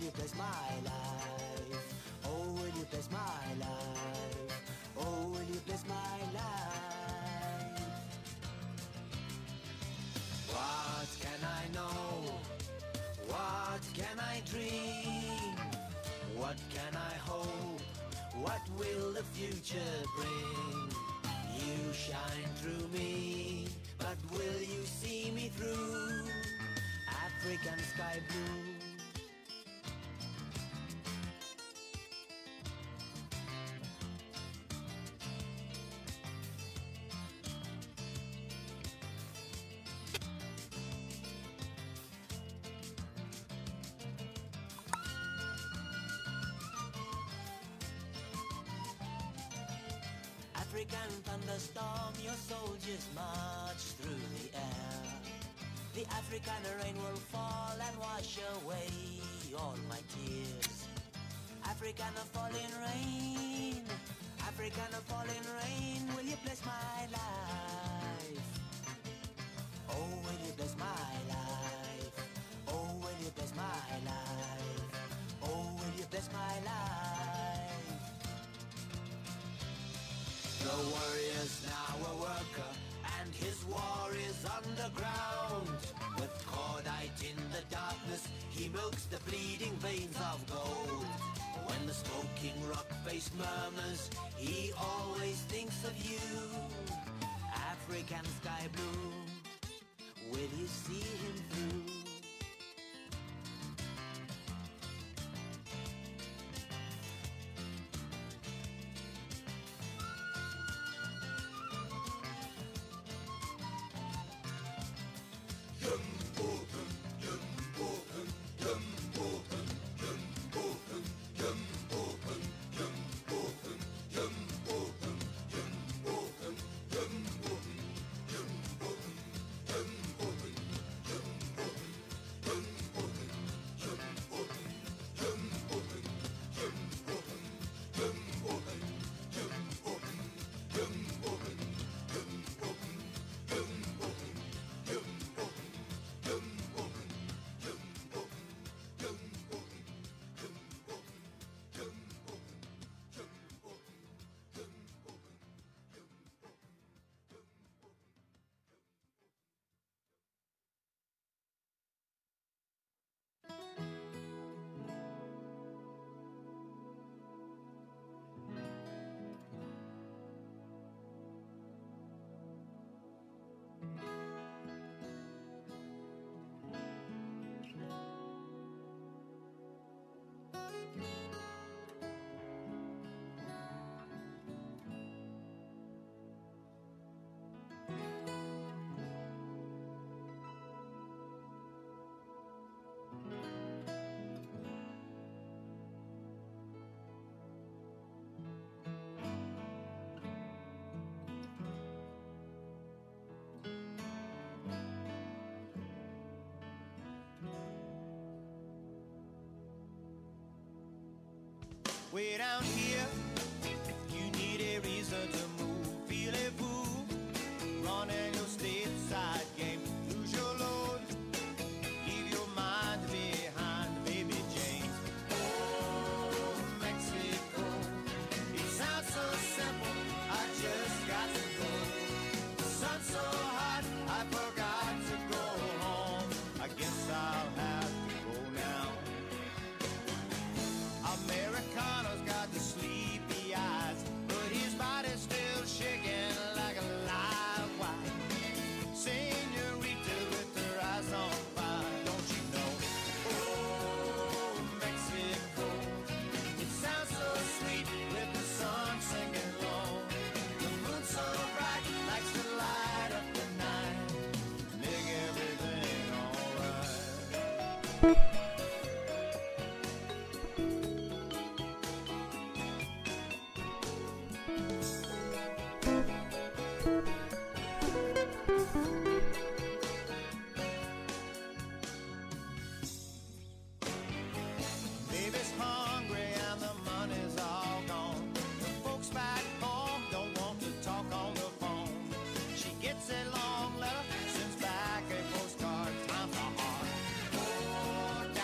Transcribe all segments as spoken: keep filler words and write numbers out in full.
you bless my life? Oh, will you bless my life? Oh, will you bless my life? What can I know? What can I dream? What can I hope? What will the future bring? You shine through me, but will you see me through? African sky blue. African thunderstorm, your soldiers march through the air. The African rain will fall and wash away all my tears. African falling rain, African falling rain, will you bless my life? Oh, will you bless my life? Oh, will you bless my life? Oh, will you bless my life? The warrior's now a worker, and his war is underground. With cordite in the darkness, he milks the bleeding veins of gold. When the smoking rock face murmurs, he always thinks of you. African sky blue, will you see him through? Way down here, if you need a reason to move, feel a fool, running your stateside game, lose your load, leave your mind behind, baby Jane. Oh, Mexico, it sounds so simple, I just got to go. The sun's so hot, I forgot to go home, I guess I'll have to go now. Americano's got the sleepy eyes, but his body's still shaking like a live wire. Senorita with her eyes on fire, don't you know? Oh, Mexico, it sounds so sweet with the sun singing low. The moon's so bright, likes to light up the night, make everything alright. Baby's hungry and the money's all gone. The folks back home don't want to talk on the phone. She gets a long letter, sends back a postcard, time for heart. Oh,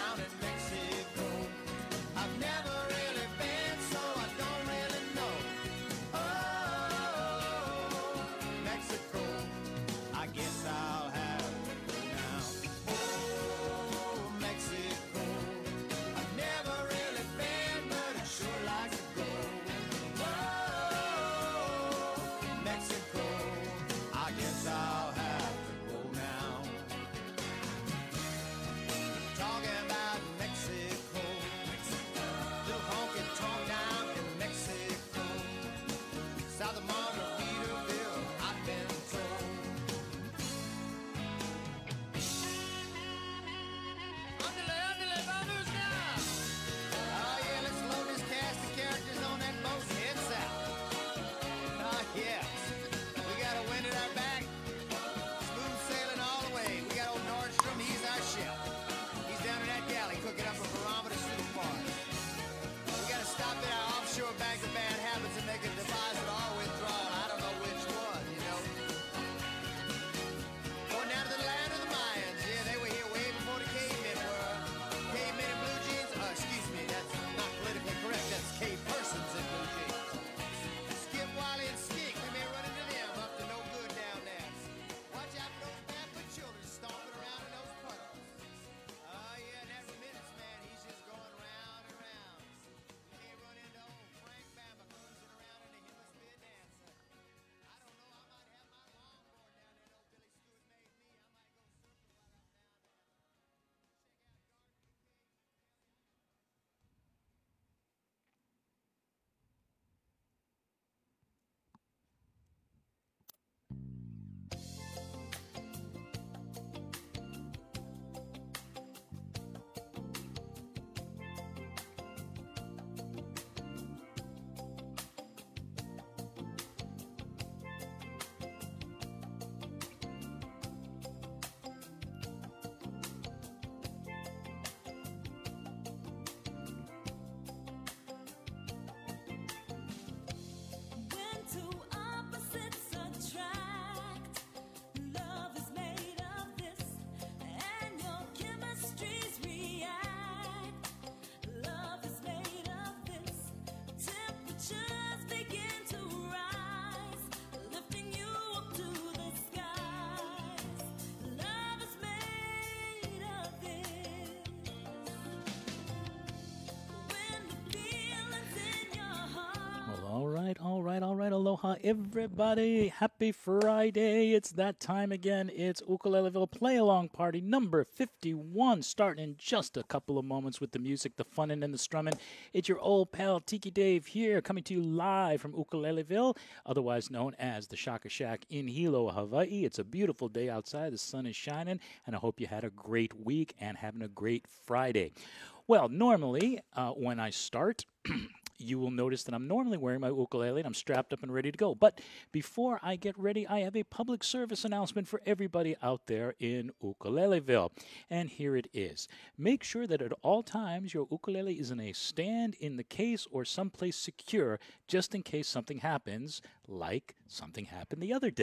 everybody. Happy Friday. It's that time again. It's Ukuleleville Play Along Party number fifty-one, starting in just a couple of moments with the music, the funnin' and the strummin'. It's your old pal Tiki Dave here, coming to you live from Ukuleleville, otherwise known as the Shaka Shack in Hilo, Hawaii. It's a beautiful day outside. The sun is shining, and I hope you had a great week and having a great Friday. Well, normally, uh, when I start, you will notice that I'm normally wearing my ukulele and I'm strapped up and ready to go. But before I get ready, I have a public service announcement for everybody out there in Ukuleleville. And here it is. Make sure that at all times your ukulele is in a stand in the case or someplace secure, just in case something happens, like something happened the other day.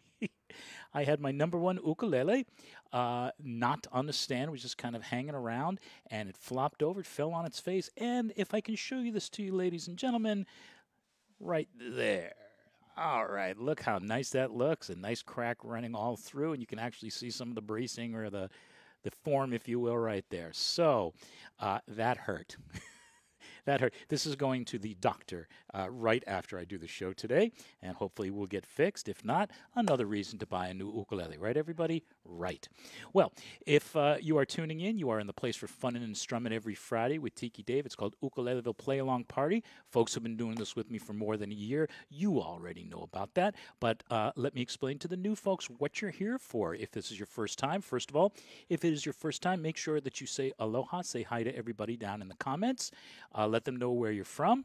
I had my number one ukulele uh, not on the stand. It was just kind of hanging around, and it flopped over. It fell on its face. And if I can show you this to you, ladies and gentlemen, right there. All right, look how nice that looks. A nice crack running all through, and you can actually see some of the bracing or the, the form, if you will, right there. So uh, that hurt. That hurt. This is going to the doctor uh, right after I do the show today, and hopefully we'll get fixed. If not, another reason to buy a new ukulele. Right, everybody? Right. Well, if uh, you are tuning in, you are in the place for funnin' and strummin' every Friday with Tiki Dave. It's called Ukuleleville Play Along Party. Folks have been doing this with me for more than a year. You already know about that, but uh, let me explain to the new folks what you're here for. If this is your first time, first of all, if it is your first time, make sure that you say aloha, say hi to everybody down in the comments. Uh, let them know where you're from.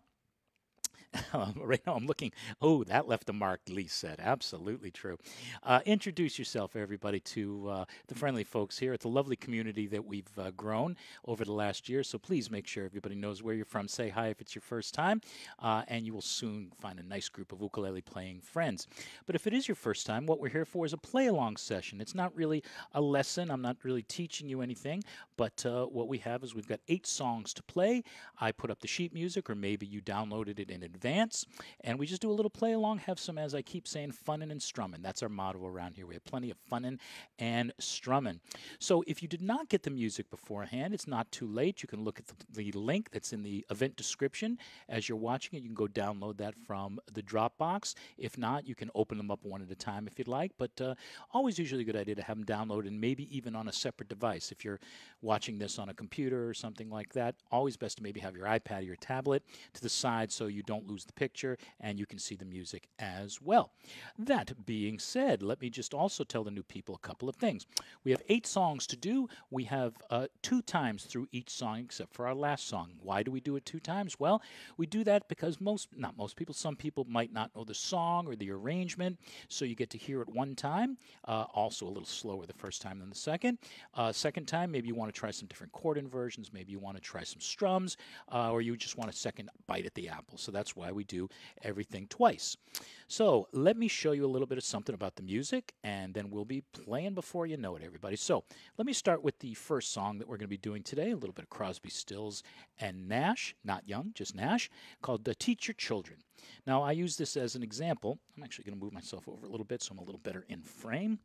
Right now I'm looking. Oh, that left a mark, Lee said. Absolutely true. Uh, introduce yourself, everybody, to uh, the friendly folks here. It's a lovely community that we've uh, grown over the last year, so please make sure everybody knows where you're from. Say hi if it's your first time, uh, and you will soon find a nice group of ukulele-playing friends. But if it is your first time, what we're here for is a play-along session. It's not really a lesson. I'm not really teaching you anything, but uh, what we have is we've got eight songs to play. I put up the sheet music, or maybe you downloaded it in advance. And we just do a little play along, have some, as I keep saying, funnin' and strummin'. That's our motto around here. We have plenty of funnin' and strummin'. So if you did not get the music beforehand, it's not too late. You can look at the, the link that's in the event description. As you're watching it, you can go download that from the Dropbox. If not, you can open them up one at a time if you'd like. But uh, always usually a good idea to have them downloaded, and maybe even on a separate device. If you're watching this on a computer or something like that, always best to maybe have your iPad or your tablet to the side so you don't lose the picture and you can see the music as well. That being said, let me just also tell the new people a couple of things. We have eight songs to do. We have uh, two times through each song except for our last song. Why do we do it two times? Well, we do that because most, not most people, some people might not know the song or the arrangement, so you get to hear it one time, uh, also a little slower the first time than the second. Uh, second time, maybe you want to try some different chord inversions, maybe you want to try some strums, uh, or you just want a second bite at the apple. So that's why we do everything twice. So let me show you a little bit of something about the music, and then we'll be playing before you know it, everybody. So let me start with the first song that we're going to be doing today, a little bit of Crosby, Stills, and Nash, not Young, just Nash, called Teach Your Children. Now, I use this as an example. I'm actually going to move myself over a little bit so I'm a little better in frame.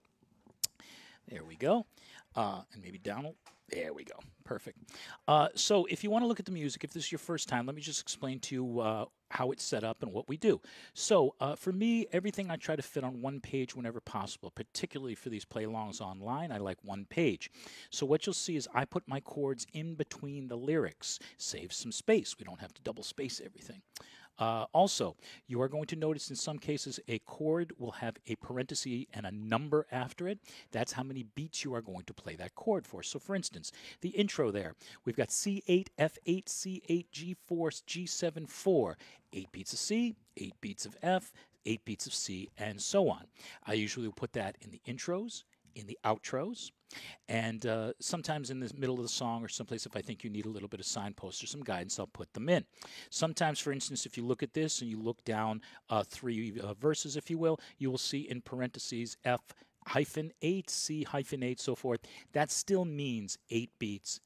There we go. Uh, and maybe down a There we go. Perfect. Uh, so if you want to look at the music, if this is your first time, let me just explain to you uh, how it's set up and what we do. So uh, for me, everything I try to fit on one page whenever possible, particularly for these play-alongs online, I like one page. So what you'll see is I put my chords in between the lyrics, save some space. We don't have to double space everything. Uh, also, you are going to notice in some cases a chord will have a parenthesis and a number after it. That's how many beats you are going to play that chord for. So for instance, the intro there, we've got C eight, F eight, C eight, G four, G seven, four. Eight beats of C, eight beats of F, eight beats of C, and so on. I usually will put that in the intros, in the outros, and uh, sometimes in the middle of the song or someplace if I think you need a little bit of signpost or some guidance, I'll put them in. Sometimes, for instance, if you look at this and you look down uh, three uh, verses, if you will, you will see in parentheses F hyphen eight, C hyphen eight, so forth. That still means eight beats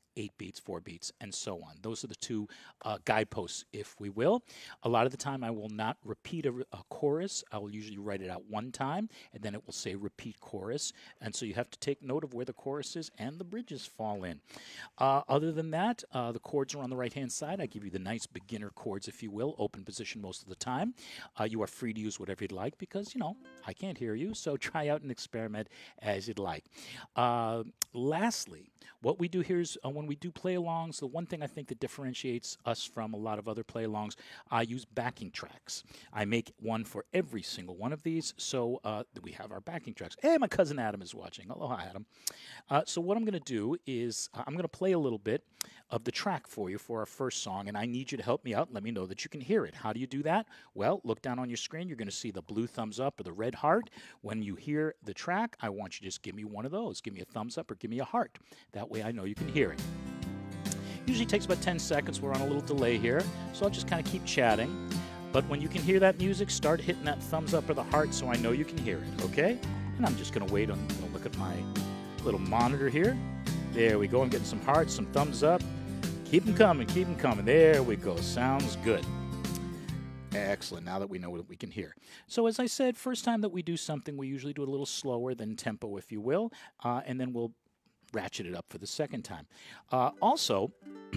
eight beats, four beats, and so on. Those are the two uh, guideposts, if we will. A lot of the time, I will not repeat a, a chorus. I will usually write it out one time, and then it will say repeat chorus. And so you have to take note of where the choruses and the bridges fall in. Uh, other than that, uh, the chords are on the right-hand side. I give you the nice beginner chords, if you will, open position most of the time. Uh, you are free to use whatever you'd like because, you know, I can't hear you, so try out and experiment as you'd like. Uh, lastly, what we do here is uh, when we do play-alongs, the one thing I think that differentiates us from a lot of other play-alongs, I use backing tracks. I make one for every single one of these, so uh, we have our backing tracks. Hey, my cousin Adam is watching. Aloha, Adam. Uh, so what I'm going to do is uh, I'm going to play a little bit of the track for you for our first song, and I need you to help me out and let me know that you can hear it. How do you do that? Well, look down on your screen. You're going to see the blue thumbs up or the red heart. When you hear the track, I want you to just give me one of those. Give me a thumbs up or give me a heart. That way I know you can hear it. Usually takes about ten seconds. We're on a little delay here, so I'll just kind of keep chatting. But when you can hear that music, start hitting that thumbs up or the heart so I know you can hear it, okay? And I'm just going to wait. I'm going to look at my little monitor here. There we go. I'm getting some hearts, some thumbs up. Keep them coming, keep them coming. There we go. Sounds good. Excellent. Now that we know what we can hear. So as I said, first time that we do something, we usually do it a little slower than tempo, if you will, uh, and then we'll ratchet it up for the second time. Uh, also,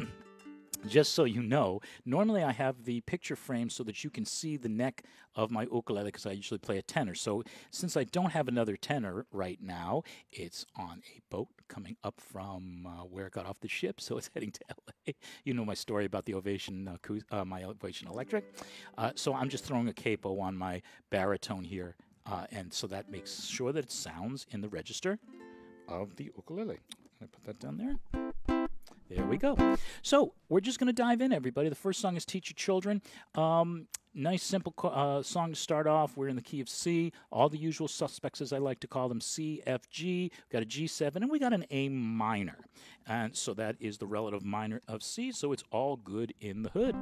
just so you know, normally I have the picture frame so that you can see the neck of my ukulele because I usually play a tenor. So since I don't have another tenor right now, it's on a boat coming up from uh, where it got off the ship, so it's heading to L A. You know my story about the Ovation, uh, uh, my Ovation Electric. Uh, so I'm just throwing a capo on my baritone here, uh, and so that makes sure that it sounds in the register of the ukulele. I put that down there. There we go. So we're just going to dive in, everybody. The first song is Teach Your Children. Um, nice, simple uh, song to start off. We're in the key of C. All the usual suspects, as I like to call them, C, F, G. We've got a G seven, and we got an A minor. And so that is the relative minor of C, so it's all good in the hood.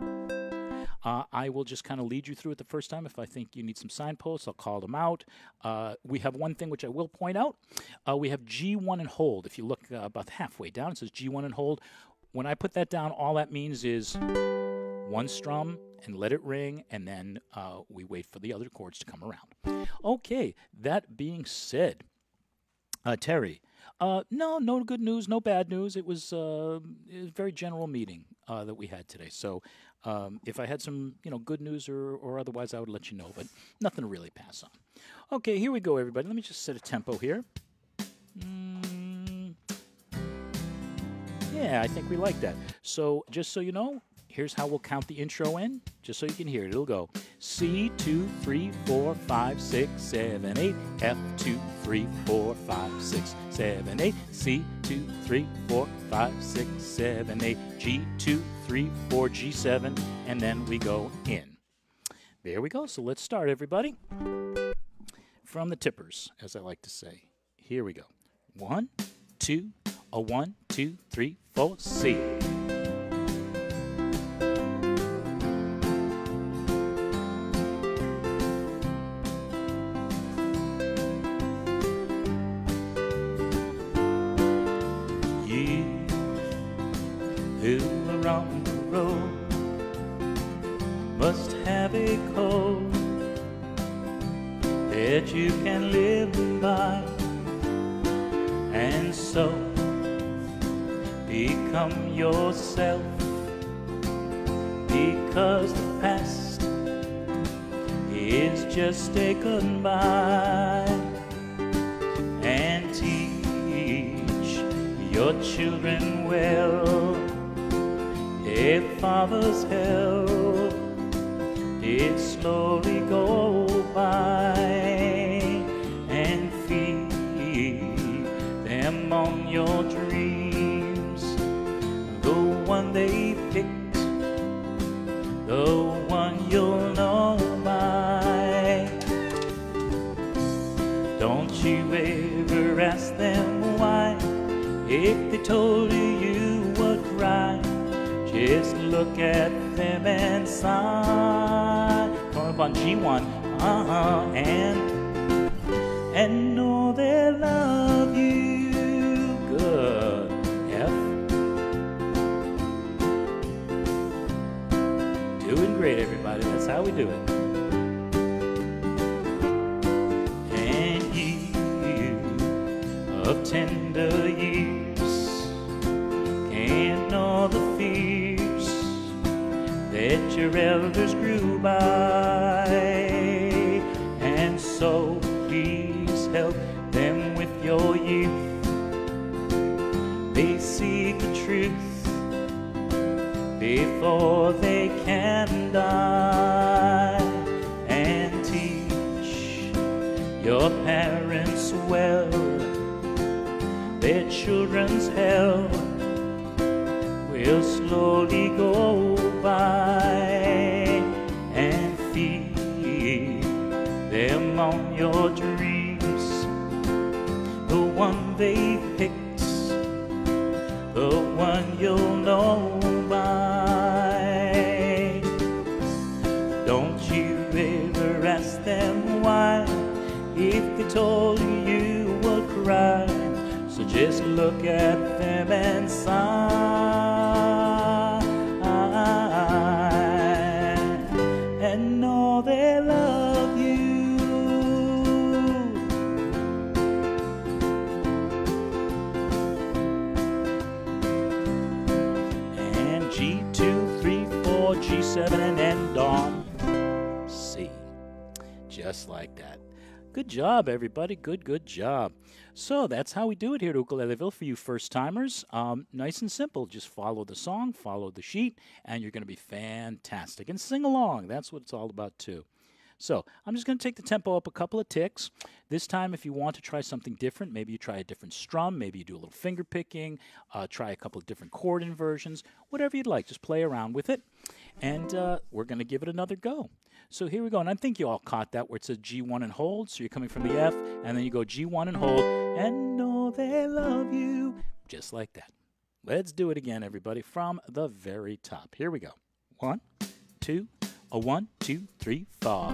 Uh, I will just kind of lead you through it the first time. If I think you need some signposts, I'll call them out. Uh, we have one thing which I will point out. Uh, we have G one and hold. If you look uh, about halfway down, it says G one and hold. When I put that down, all that means is one strum and let it ring, and then uh, we wait for the other chords to come around. Okay, that being said, uh, Terry, uh, no, no good news, no bad news. It was, uh, it was a very general meeting uh, that we had today. So um, if I had some, you know, good news or, or otherwise, I would let you know, but nothing to really pass on. Okay, here we go, everybody. Let me just set a tempo here. Mm, yeah, I think we like that. So just so you know, here's how we'll count the intro in, just so you can hear it. It'll go C, two, three, four, five, six, seven, eight. F, two, three, four, five, six, seven, eight. C, two, three, four, five, six, seven, eight. G, two, three, four, G seven, and then we go in. There we go. So let's start, everybody. From the tippers, as I like to say. Here we go. One, two, a one, two, three, four, C. Who are on the road must have a code that you can live by, and so become yourself, because the past is just a goodbye. And teach your children well. A father's help did slowly go by, and feed them on your dreams. The one they picked, the one you'll know by. Don't you ever ask them why. If they told you, you would cry. Just look at them and sigh. Going up on G one, uh-huh, and and know they love you. Good. F, Doing great, everybody. That's how we do it. And you of tender years can't know the fears that your elders grew by, and so please help them with your youth. They seek the truth before they can die, and teach your parents well. Their children's hell will slowly go by, and feed them on your dreams, the one they picked, the one you'll know by. Don't you ever ask them why, if they told you you would cry. So just look at them and sigh, and know they love you. And G two, three, four, G seven, and end on C. Just like that. Good job, everybody. Good, good job. So that's how we do it here at Ukuleleville for you first-timers. Um, nice and simple. Just follow the song, follow the sheet, and you're going to be fantastic. And sing along. That's what it's all about, too. So I'm just going to take the tempo up a couple of ticks. This time, if you want to try something different, maybe you try a different strum, maybe you do a little finger picking, uh, try a couple of different chord inversions, whatever you'd like. Just play around with it, and uh, we're going to give it another go. So here we go, and I think you all caught that where it says G one and hold. So you're coming from the F, and then you go G one and hold, and know they love you, just like that. Let's do it again, everybody, from the very top. Here we go. One, two, a one, two, three, four.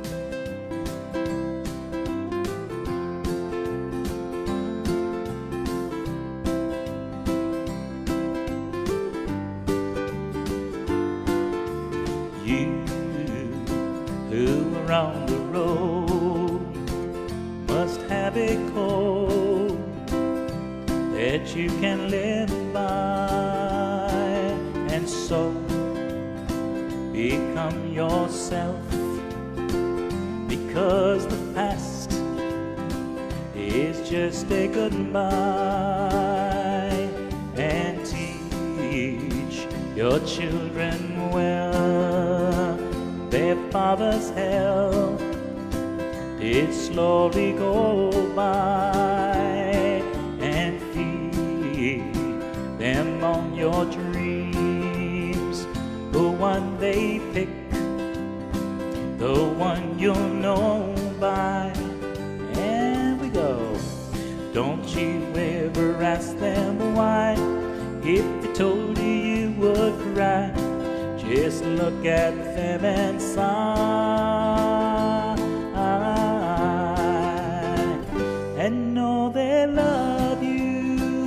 Who are on the road must have a code that you can live by, and so become yourself, because the past is just a goodbye, and teach your children well. Their father's hell did slowly go by, and feed them on your dreams, the one they pick, the one you'll know by. And we go. Don't you ever ask them why, if they told you you would cry. Just look at them and sigh, and know they love you.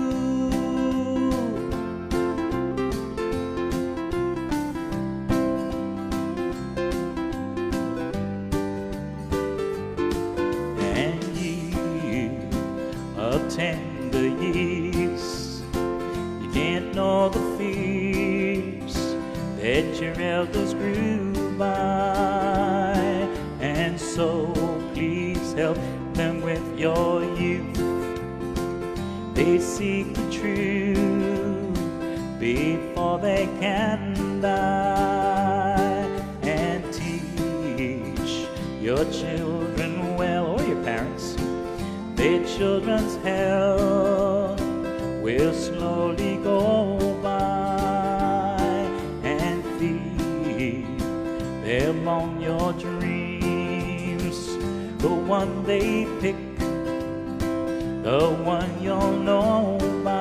And you of tender years, you can't know the fears that your elders grew by, and so please help them with your youth. They seek the truth before they can die, and teach your children well, or your parents. Their children's hell will slowly go by, and feed them on your dreams, the one they pick, the one you'll know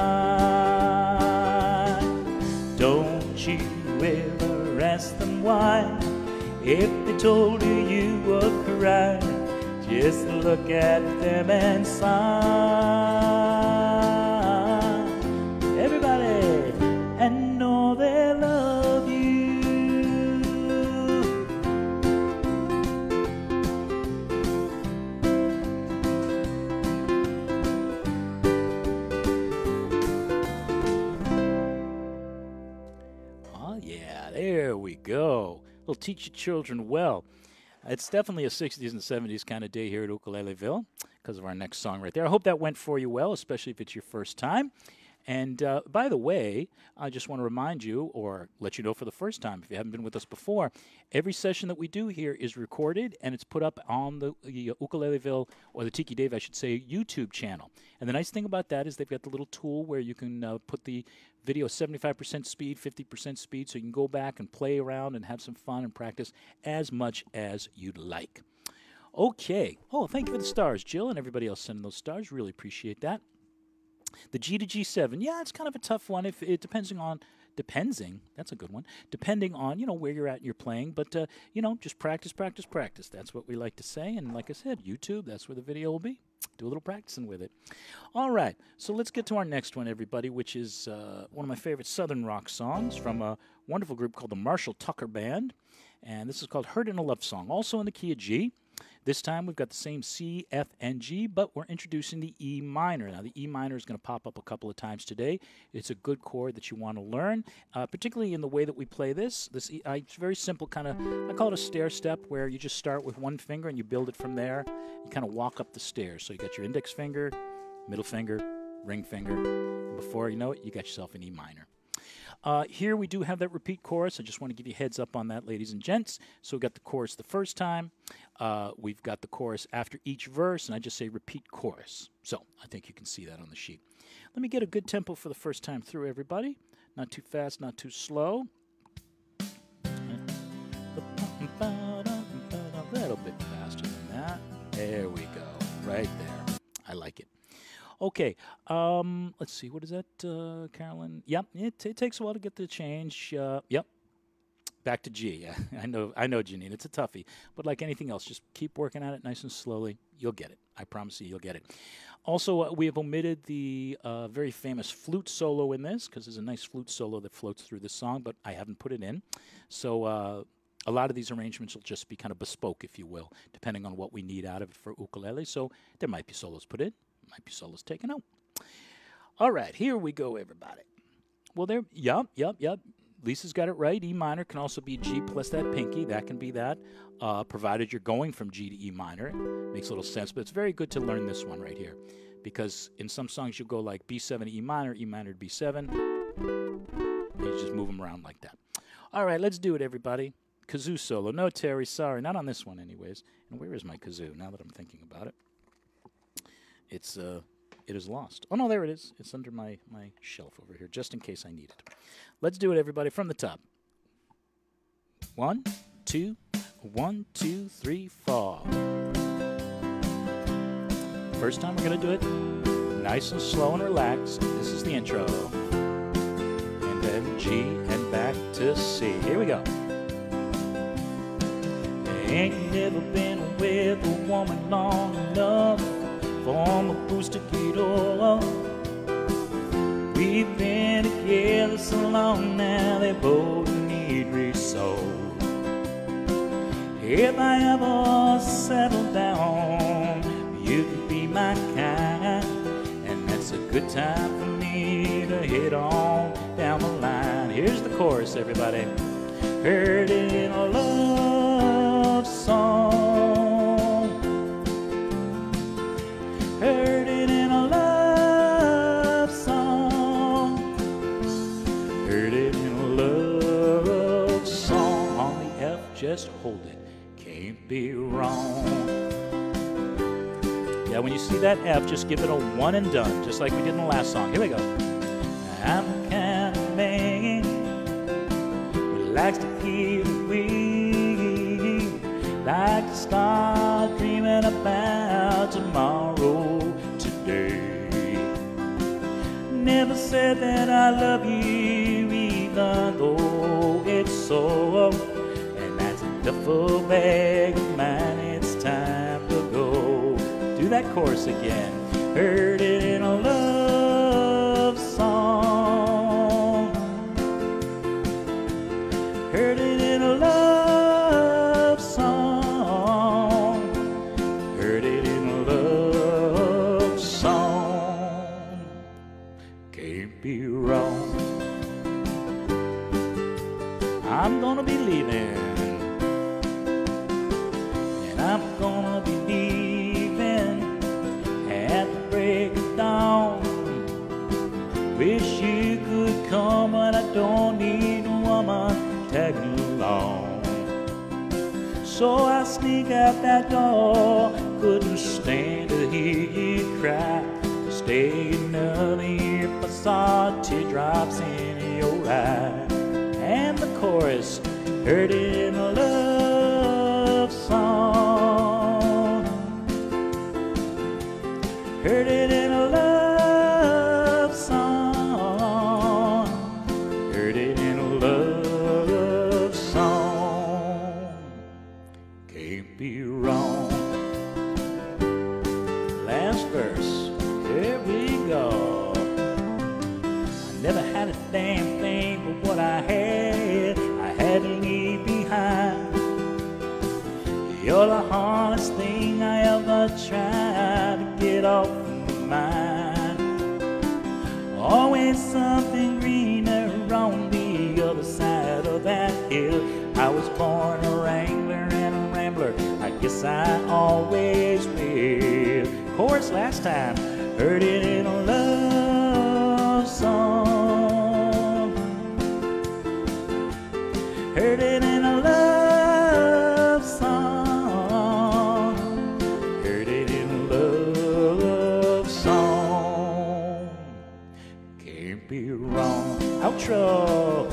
by. Don't you ever ask them why, if they told you you would cry. Just look at them and sigh, everybody, and know they love you. Hell yeah, there we go. We'll teach your children well. It's definitely a sixties and seventies kind of day here at Ukuleleville because of our next song right there. I hope that went for you well, especially if it's your first time. And uh, by the way, I just want to remind you or let you know for the first time, if you haven't been with us before, every session that we do here is recorded and it's put up on the, the Ukuleleville, or the Tiki Dave, I should say, YouTube channel. And the nice thing about that is they've got the little tool where you can uh, put the video seventy-five percent speed, fifty percent speed, so you can go back and play around and have some fun and practice as much as you'd like. Okay. Oh, thank you for the stars, Jill, and everybody else sending those stars. Really appreciate that. The G to G seven, yeah, it's kind of a tough one. If it depends on, depending, that's a good one, depending on, you know, where you're at and you're playing. But, uh, you know, just practice, practice, practice. That's what we like to say. And like I said, YouTube, that's where the video will be. Do a little practicing with it. All right, so let's get to our next one, everybody, which is uh, one of my favorite Southern rock songs from a wonderful group called the Marshall Tucker Band. And this is called Heard in a Love Song, also in the key of G. This time we've got the same C, F, and G, but we're introducing the E minor. Now, the E minor is going to pop up a couple of times today. It's a good chord that you want to learn, uh, particularly in the way that we play this. This e, I, it's very simple, kind of, I call it a stair step, where you just start with one finger and you build it from there. You kind of walk up the stairs. So you got your index finger, middle finger, ring finger, and before you know it, you got yourself an E minor. Uh, here we do have that repeat chorus. I just want to give you a heads up on that, ladies and gents. So we got the chorus the first time. Uh, we've got the chorus after each verse, and I just say repeat chorus. So I think you can see that on the sheet. Let me get a good tempo for the first time through, everybody. Not too fast, not too slow. A little bit faster than that. There we go. Right there. I like it. Okay, um, let's see. What is that, uh, Carolyn? Yep, it, it takes a while to get the change. Uh, yep, back to G. I know, I know, Janine. It's a toughie, but like anything else, just keep working at it nice and slowly. You'll get it. I promise you, you'll get it. Also, uh, we have omitted the uh, very famous flute solo in this because there's a nice flute solo that floats through this song, but I haven't put it in. So uh, a lot of these arrangements will just be kind of bespoke, if you will, depending on what we need out of it for ukulele. So there might be solos put in. Might be solos taken out. All right, here we go, everybody. Well, there, yep, yep, yep. Lisa's got it right. E minor can also be G plus that pinky. That can be that, uh, provided you're going from G to E minor. Makes a little sense, but it's very good to learn this one right here, because in some songs you'll go like B seven to E minor, E minor to B seven. And you just move them around like that. All right, let's do it, everybody. Kazoo solo. No, Terry, sorry, not on this one, anyways. And where is my kazoo? Now that I'm thinking about it. It's uh, it is lost. Oh no, there it is. It's under my my shelf over here, just in case I need it. Let's do it, everybody, from the top. One, two, one, two, three, four. First time we're gonna do it nice and slow and relaxed. This is the intro, and then G and back to C. Here we go. Ain't never been with a woman long enough for my boots to get up. We've been together so long now, they both need resolve. If I ever settle down, you could be my kind, and that's a good time for me to hit on down the line. Here's the chorus, everybody. Heard it in a love song. Heard it in a love song. Heard it in a love song. On the F, just hold it. Can't be wrong. Yeah, when you see that F, just give it a one and done, just like we did in the last song. Here we go. I'm the kind of man who likes to hear the wind, like to start dreaming about tomorrow. Never said that I love you, even though it's so. And that's a duffel bag of mine, it's time to go. Do that chorus again. Heard it in a love song. Heard it in a love song. Heard it in a love song. Can't be wrong. I'm gonna be leaving. And I'm gonna be leaving at the break of dawn. Wish you could come, but I don't need a woman tagging along. So I sneak out that door, couldn't stand to hear you cry. Stay another year if I saw teardrops in your eye. And the chorus, heard it in a love song. Heard it in a love song. Heard it in a love song. Can't be wrong. Last verse, here we go. I never had a damn thing but what I had, I had to leave behind. You're the hardest thing I ever tried to get off my mind. Always something greener on the other side of that hill. I was born a wrangler and a rambler, I guess I always will. Chorus last time, heard it in a love song. Heard it in a love song. Heard it in a love song. Can't be wrong. Outro.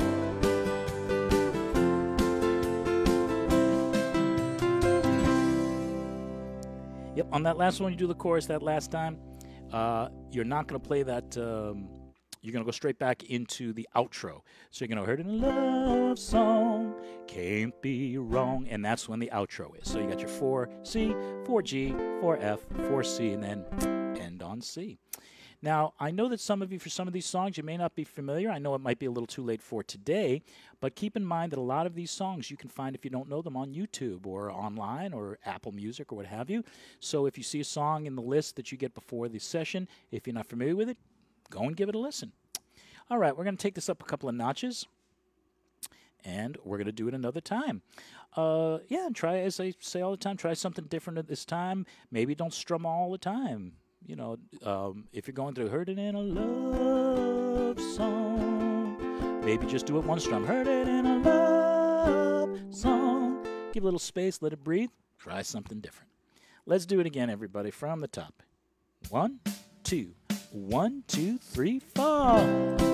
Yep, on that last one, you do the chorus that last time. Uh, you're not going to play that. Um, you're going to go straight back into the outro. So you're going to heard it in a love song, can't be wrong, and that's when the outro is. So you got your four C, four G, four F, four C, and then end on C. Now, I know that some of you, for some of these songs, you may not be familiar. I know it might be a little too late for today, but keep in mind that a lot of these songs you can find, if you don't know them, on YouTube or online or Apple Music or what have you. So if you see a song in the list that you get before the session, if you're not familiar with it, go and give it a listen. All right, we're going to take this up a couple of notches, and we're going to do it another time. Uh, yeah, and try, as I say all the time, try something different at this time. Maybe don't strum all the time. You know, um, if you're going through heard it in a love song, maybe just do it one strum. Heard it in a love song. Give a little space, let it breathe. Try something different. Let's do it again, everybody, from the top. One, two, one, two, three, four.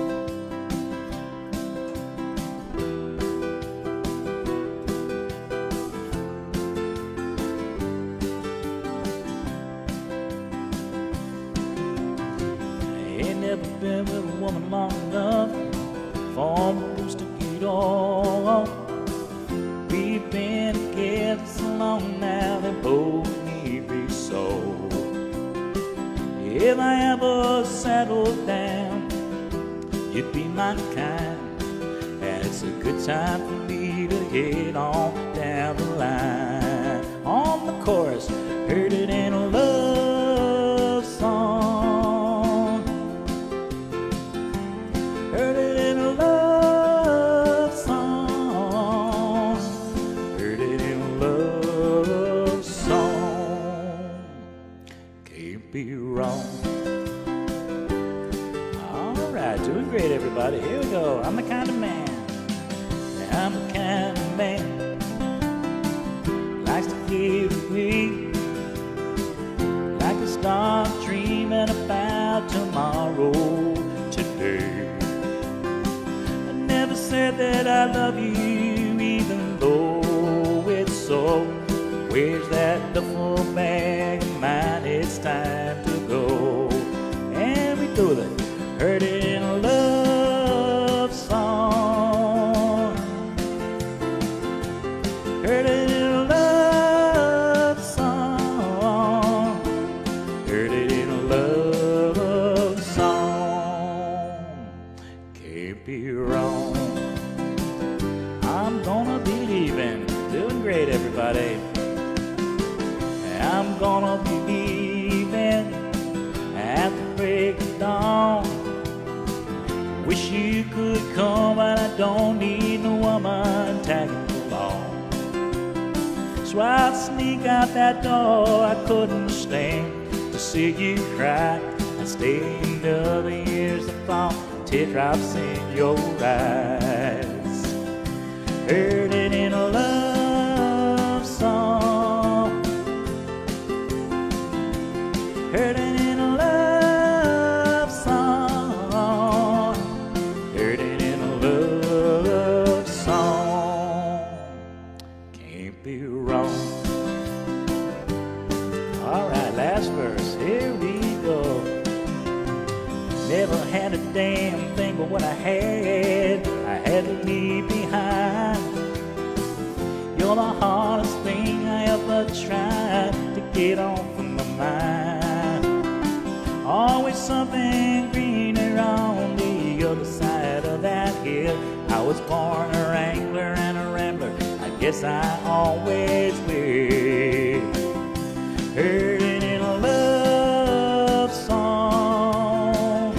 Never been with a woman long enough for my boots to get off. We've been together so long now that both need be so. If I ever settled down, you'd be my kind, and it's a good time for me to head on down the line. On the chorus, heard it in a love song. Heard it in a love song. Heard it in a love song. Can't be wrong. All right, doing great, everybody. Here we go. I'm the kind of man. I'm the kind of man likes to give away, like a star dreaming about tomorrow today. Never said that I love you, even though it's so. Where's that duffel bag of mine? It's time to go. And we do that. Heard it in a love song. Heard it in a love song. Heard it in a love song. Can't be wrong. I'm gonna be leaving. Doing great, everybody. I'm gonna be leaving at the break of dawn. Wish you could come, but I don't need no woman So I'd sneak out that door. I couldn't stand to see you cry. I'd stay another years to fall, teardrops in your eyes. Heard it in a love song. Heard it in a love song. Heard it in a love song. Can't be wrong. All right, last verse. Here we go. Never had a damn thing but what I had, I had to leave behind. You're the hardest thing I ever tried to get off of my mind. Always something greener on the other side of that hill. I was born a wrangler and a rambler, I guess I always will. Heard it in a love song.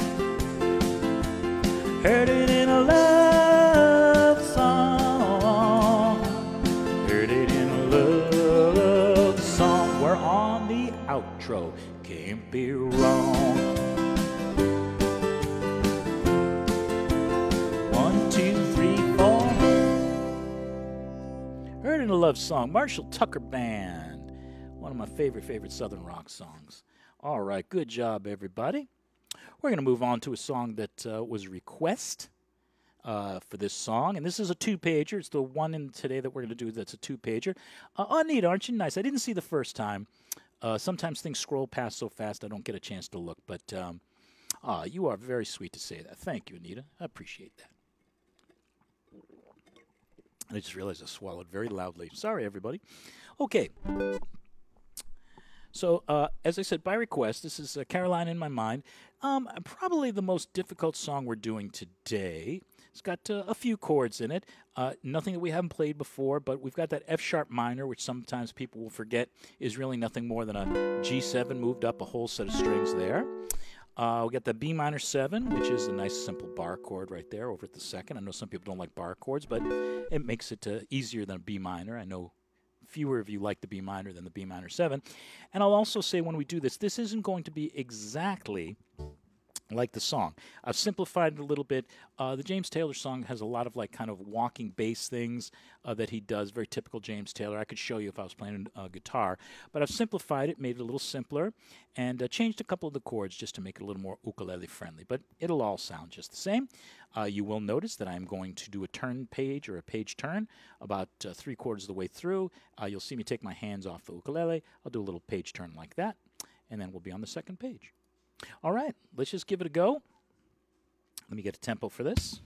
Heard it in a love song. Heard it in a love song. We're on the outro. Can't be wrong. One, two, three, four. Heard it in a love song. Marshall Tucker Band. One of my favorite, favorite Southern rock songs. All right, good job, everybody. We're going to move on to a song that uh, was a request uh, for this song. And this is a two-pager. It's the one in today that we're going to do that's a two-pager. Uh, oh, neat, aren't you? Nice. I didn't see the first time. Uh, sometimes things scroll past so fast I don't get a chance to look. But um, uh, you are very sweet to say that. Thank you, Anita. I appreciate that. I just realized I swallowed very loudly. Sorry, everybody. Okay. So, uh, as I said, by request, this is uh, Caroline in My Mind. Um, probably the most difficult song we're doing today. It's got uh, a few chords in it. Uh, nothing that we haven't played before, but we've got that F sharp minor, which sometimes people will forget is really nothing more than a G seven moved up a whole set of strings there. Uh, we got the B minor seven, which is a nice simple bar chord right there over at the second. I know some people don't like bar chords, but it makes it uh, easier than a B minor. I know fewer of you like the B minor than the B minor seven. And I'll also say when we do this, this isn't going to be exactly like the song. I've simplified it a little bit. Uh, the James Taylor song has a lot of like kind of walking bass things uh, that he does, very typical James Taylor. I could show you if I was playing uh, guitar, but I've simplified it, made it a little simpler, and uh, changed a couple of the chords just to make it a little more ukulele friendly, but it'll all sound just the same. Uh, you will notice that I'm going to do a turn page or a page turn about uh, three quarters of the way through. Uh, you'll see me take my hands off the ukulele. I'll do a little page turn like that, and then we'll be on the second page. All right, let's just give it a go. Let me get a tempo for this.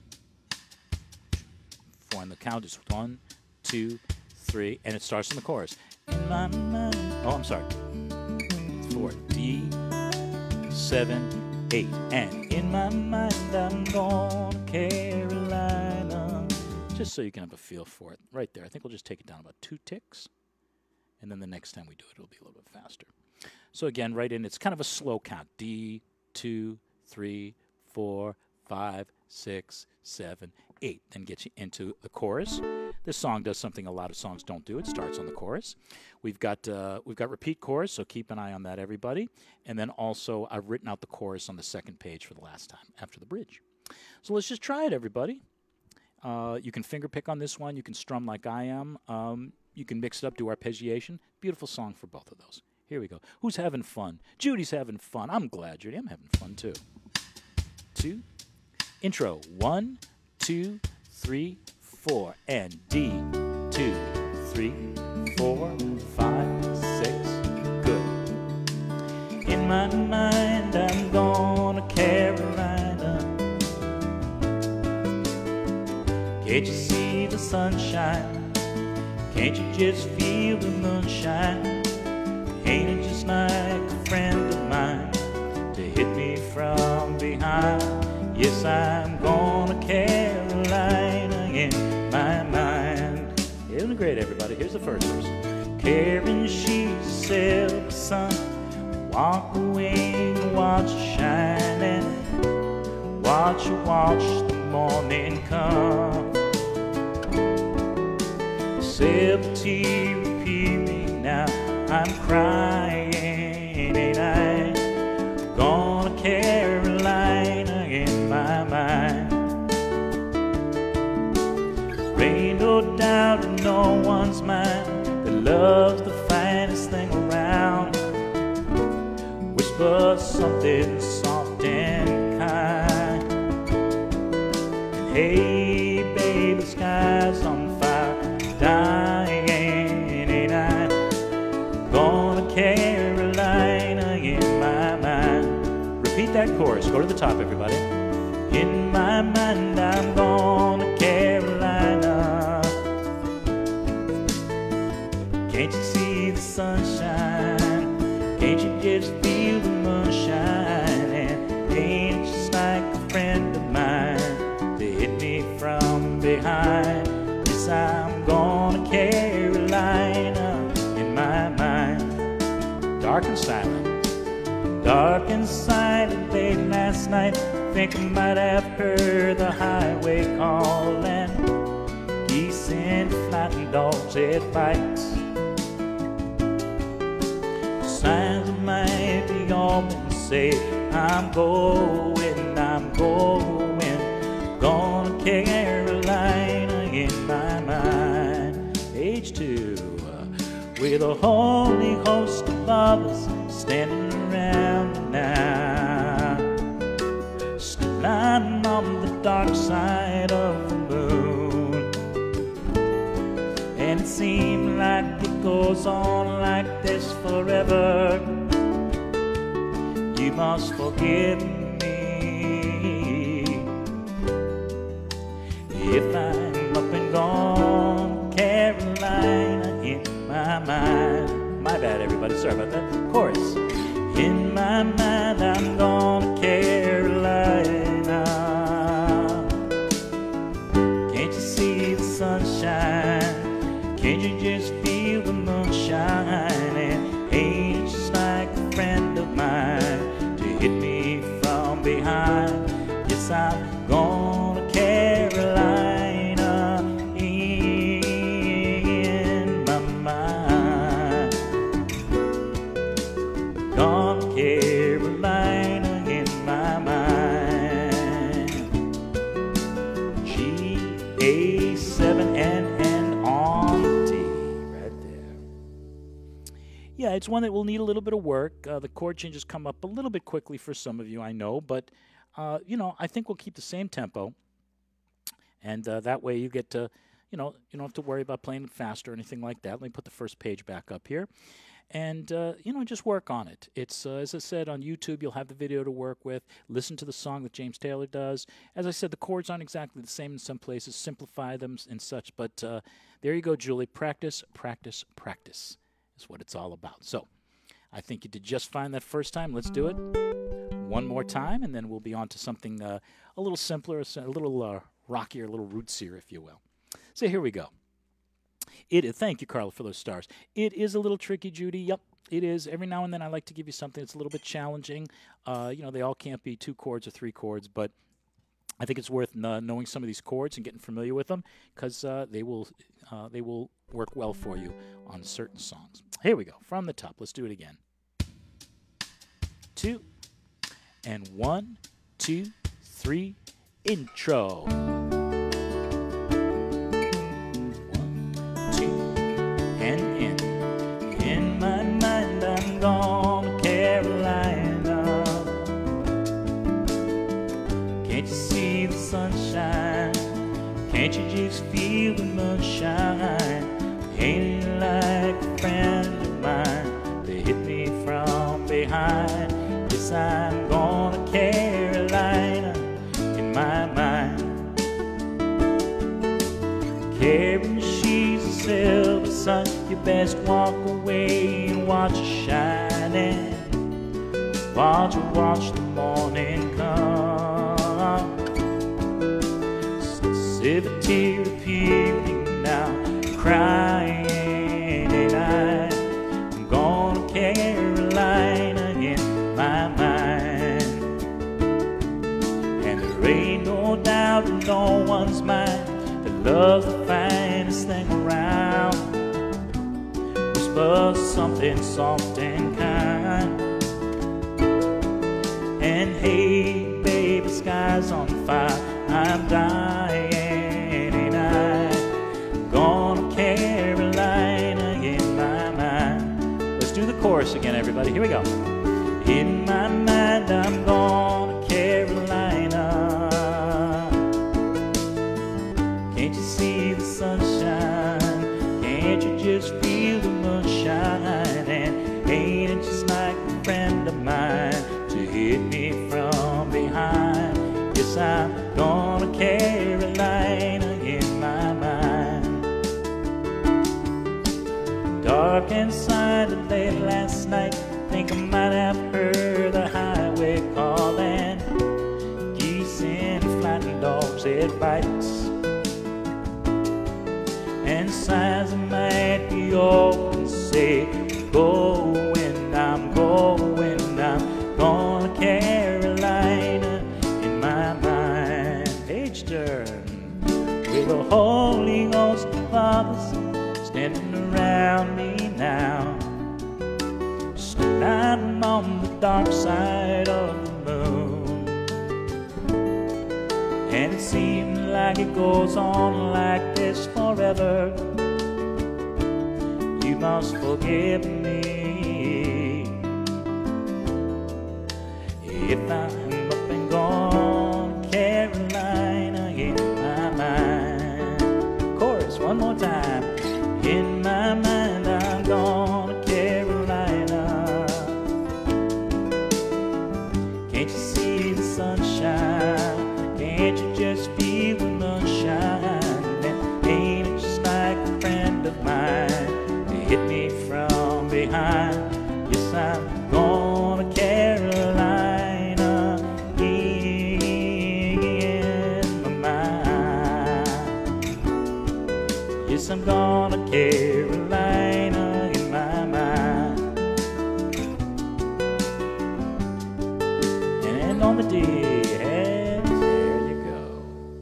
Four on the count is one, two, three, and it starts in the chorus. In my mind. Oh, I'm sorry. It's four. D, seven, eight. And in my mind, I'm going to Carolina. Just so you can have a feel for it. Right there. I think we'll just take it down about two ticks. And then the next time we do it, it'll be a little bit faster. So again, right in, it's kind of a slow count. D, two, three, four, five, six, seven, eight. Then gets you into the chorus. This song does something a lot of songs don't do. It starts on the chorus. We've got uh, we've got repeat chorus, so keep an eye on that, everybody. And then also, I've written out the chorus on the second page for the last time after the bridge. So let's just try it, everybody. Uh, you can finger pick on this one. You can strum like I am. Um, you can mix it up, do arpeggiation. Beautiful song for both of those. Here we go. Who's having fun? Judy's having fun. I'm glad, Judy. I'm having fun, too. Two. Intro. One, two, three, four. And D. Two, three, four, five, six. Good. In my mind, I'm going to Carolina. Can't you see the sunshine? Can't you just feel the moonshine? Ain't it just like a friend of mine to hit me from behind? Yes, I'm going to Carolina in my mind. Isn't it great, everybody? Here's the first verse. Karen, she's a silver sun. Walk away and watch her shining. Watch her watch the morning come. Silver tea crying, ain't I? Going to Carolina in my mind. Ain't no doubt in no one's mind that love's the finest thing around. Whisper something soft and kind. And hey, baby, the sky's on fire, dying, ain't I? Going to Carolina in my mind. Repeat that chorus. Go to the top, everybody. In my mind, I'm going to Carolina. Can't you see the sunshine? Can't you just feel the moonshine? And ain't it just like a friend of mine? They hit me from behind. Yes, I'm going to Carolina in my mind. Dark and silent. Dark and silent late last night. Think I might have heard the highway calling. Geese and flying dogs at fights. Signs of might be open and say, I'm going, I'm going, going to Carolina in my mind. Age two, with a holy host of lovers standing around me now, lying on the dark side of the moon. And it seems like it goes on like this forever. You must forgive me if I'm up and gone, Carolina in my mind. My bad, everybody, sorry about that. Chorus. In my mind, I'm going to Carolina. Can't you see the sunshine? Can't you just feel the moonshine? And ain't it just like a friend of mine to hit me from behind? Yes, I'm going to Carolina in my mind. Gone to Carolina in my mind. G A seven N N on T, right there. Yeah, it's one that will need a little bit of work. Uh, the chord changes come up a little bit quickly for some of you, I know, but uh, you know, I think we'll keep the same tempo, and uh, that way you get to, you know, you don't have to worry about playing it fast or anything like that. Let me put the first page back up here. And, uh, you know, just work on it. It's, uh, as I said, on YouTube, you'll have the video to work with. Listen to the song that James Taylor does. As I said, the chords aren't exactly the same in some places. Simplify them and such. But uh, there you go, Julie. Practice, practice, practice is what it's all about. So I think you did just fine that first time. Let's do it one more time, and then we'll be on to something uh, a little simpler, a little uh, rockier, a little rootsier, if you will. So here we go. It, thank you, Carla, for those stars. It is a little tricky, Judy. Yep, it is. Every now and then I like to give you something that's a little bit challenging. Uh, you know, they all can't be two chords or three chords, but I think it's worth uh, knowing some of these chords and getting familiar with them because uh, they will uh, they will work well for you on certain songs. Here we go. From the top. Let's do it again. Two, and one, two, three, intro. On Carolina, can't you see the sunshine? Can't you just feel the moonshine? Ain't it like a friend of mine? They hit me from behind. Yes, I'm going to Carolina in my mind. Carrying she's a silver sun, you best walk away and watch it shining. Watch her watch the morning come. See the tear appearing now, crying, and I, I'm going to Carolina in my mind. And there ain't no doubt in no one's mind that love's the finest thing around. Whisper something soft and kind. And hey, baby, the sky's on fire, I'm dying, and I'm gonna Carolina in my mind. Let's do the chorus again, everybody. Here we go. In my mind, I'm going to Carolina. Can't you see the sunshine? Can't you just feel the moonshine? And ain't it just like a friend of mine to hit me from behind? Yes, I'm going to Carolina in my mind. Dark inside late last night, think I might have heard the highway calling. Geese and flying dogs, it bites. And signs I might be all and say, going, I'm going, I'm going to Carolina in my mind. Page turn. With the Holy Ghost and fathers standing around me now. I'm on the dark side of the moon, and it seems like it goes on like this forever. You must forgive me if I'm up and gone, Carolina in my mind. Chorus one more time. In my mind, I'm gone to Carolina. Can't you see the sunshine? Can't you just feel the moonshine? And ain't it just like a friend of mine to hit me from behind? Yes, I'm going to Carolina in my mind. Yes, I'm going to Carolina in my mind. And on the D, and there you go.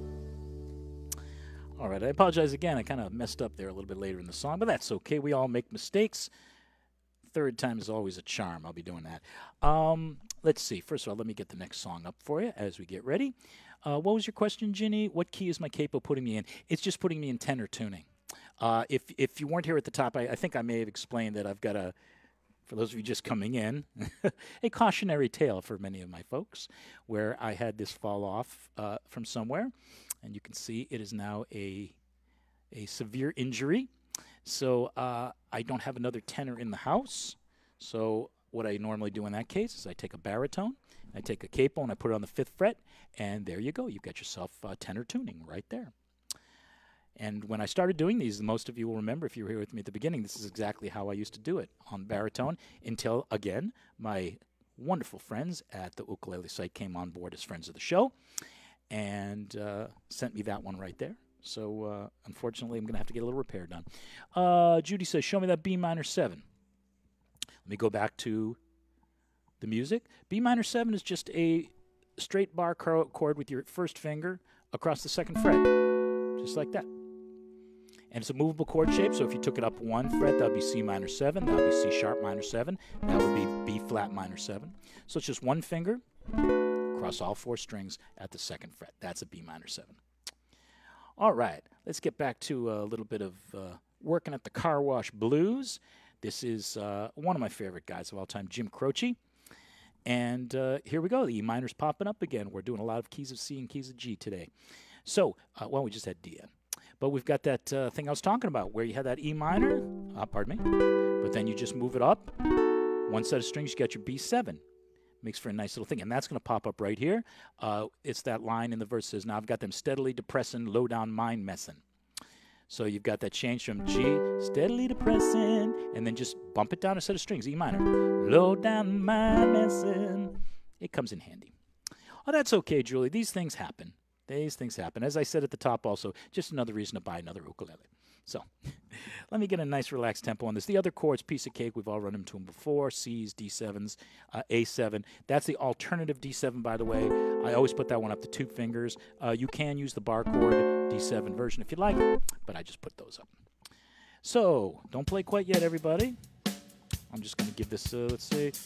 All right, I apologize again. I kind of messed up there a little bit later in the song, but that's okay. We all make mistakes. Third time is always a charm. I'll be doing that. Um, let's see. First of all, let me get the next song up for you as we get ready. Uh, what was your question, Ginny? What key is my capo putting me in? It's just putting me in tenor tuning. Uh, if if you weren't here at the top, I, I think I may have explained that I've got a, for those of you just coming in, a cautionary tale for many of my folks, where I had this fall off uh, from somewhere, and you can see it is now a a severe injury. So uh, I don't have another tenor in the house. So what I normally do in that case is I take a baritone, I take a capo, and I put it on the fifth fret, and there you go. You've got yourself uh, tenor tuning right there. And when I started doing these, most of you will remember, if you were here with me at the beginning, this is exactly how I used to do it on baritone until, again, my wonderful friends at the ukulele site came on board as friends of the show and uh, sent me that one right there. So, uh, unfortunately, I'm going to have to get a little repair done. Uh, Judy says, show me that B minor seven. Let me go back to the music. B minor seven is just a straight bar chord with your first finger across the second fret, just like that. And it's a movable chord shape, so if you took it up one fret, that would be C minor seven, that would be C sharp minor seven, that would be B flat minor seven. So it's just one finger across all four strings at the second fret. That's a B minor seven. All right, let's get back to a little bit of uh, working at the Car Wash Blues. This is uh, one of my favorite guys of all time, Jim Croce. And uh, here we go. The E minor's popping up again. We're doing a lot of keys of C and keys of G today. So, uh, well, we just had D in. But we've got that uh, thing I was talking about where you had that E minor, uh, pardon me, but then you just move it up. One set of strings, you got your B seven. Makes for a nice little thing. And that's going to pop up right here. Uh, it's that line in the verse says, now I've got them steadily depressing, low down mind messing. So you've got that change from G, steadily depressing, and then just bump it down a set of strings, E minor. Low down mind messing. It comes in handy. Oh, that's okay, Julie. These things happen. These things happen. As I said at the top also, just another reason to buy another ukulele. So let me get a nice relaxed tempo on this. The other chords, piece of cake, we've all run them to them before. C's, D sevens, uh, A seven. That's the alternative D seven, by the way. I always put that one up to two fingers. Uh, you can use the bar chord D seven version if you'd like, but I just put those up. So don't play quite yet, everybody. I'm just going to give this, uh, let's say,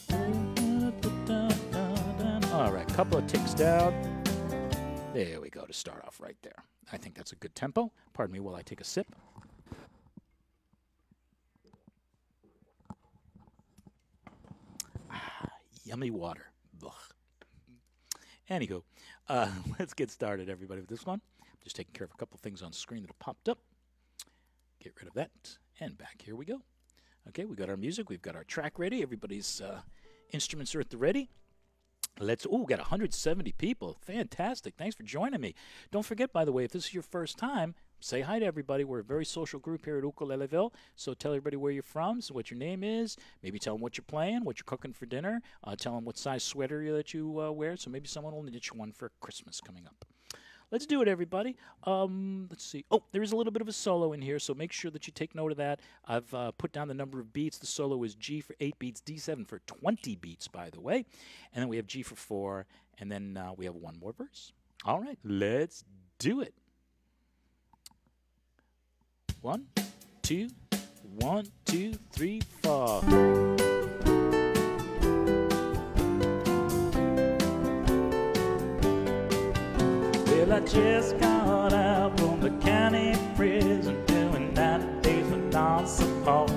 all right, couple of ticks down. There we go to start off right there. I think that's a good tempo. Pardon me while I take a sip. Ah, yummy water. Ugh. Anywho, uh, let's get started, everybody, with this one. Just taking care of a couple things on screen that have popped up. Get rid of that, and back here we go. Okay, we got our music, we've got our track ready. Everybody's uh, instruments are at the ready. Let's, oh, we got one hundred seventy people. Fantastic. Thanks for joining me. Don't forget, by the way, if this is your first time, say hi to everybody. We're a very social group here at Ukuleleville. So tell everybody where you're from, so what your name is. Maybe tell them what you're playing, what you're cooking for dinner. Uh, tell them what size sweater you, that you uh, wear. So maybe someone will knit you one for Christmas coming up. Let's do it, everybody. Um, let's see. Oh, there is a little bit of a solo in here, so make sure that you take note of that. I've uh, put down the number of beats. The solo is G for eight beats, D seven for twenty beats, by the way. And then we have G for four, and then uh, we have one more verse. All right, let's do it. One, two, one, two, three, four. Well, I just got out from the county prison, doing ninety days for non-support.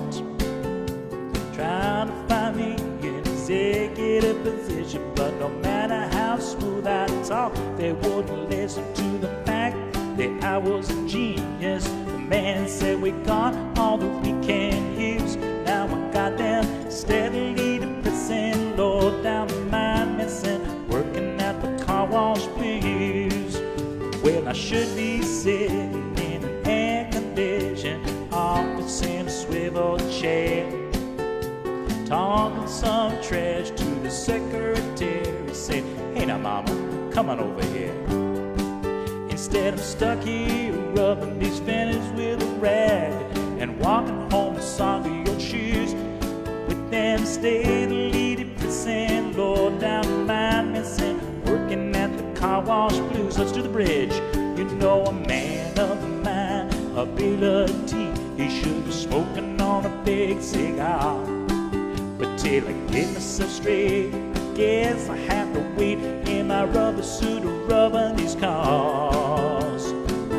Trying to find me an executive position, but no matter how smooth I talk, they wouldn't listen to the fact that I was a genius. The man said we got all that we can use. Now I got them steadily depressing, low down the mind missing, working at the car wash blues. Well, I should be sitting in an air-conditioned office in a swivel chair, talking some trash to the secretary, saying, hey now mama, come on over here. Instead I'm stuck here rubbing these fingers with a rag and walking home with soggy old shoes, with them steadily depressing, low down mind missing, working at the car wash blues. Let's do the bridge. You know, a man of mine, a bill of tea, he should be smoking on a big cigar. But till I get myself straight, I guess I have to wait in my rubber suit of rubbing these cars.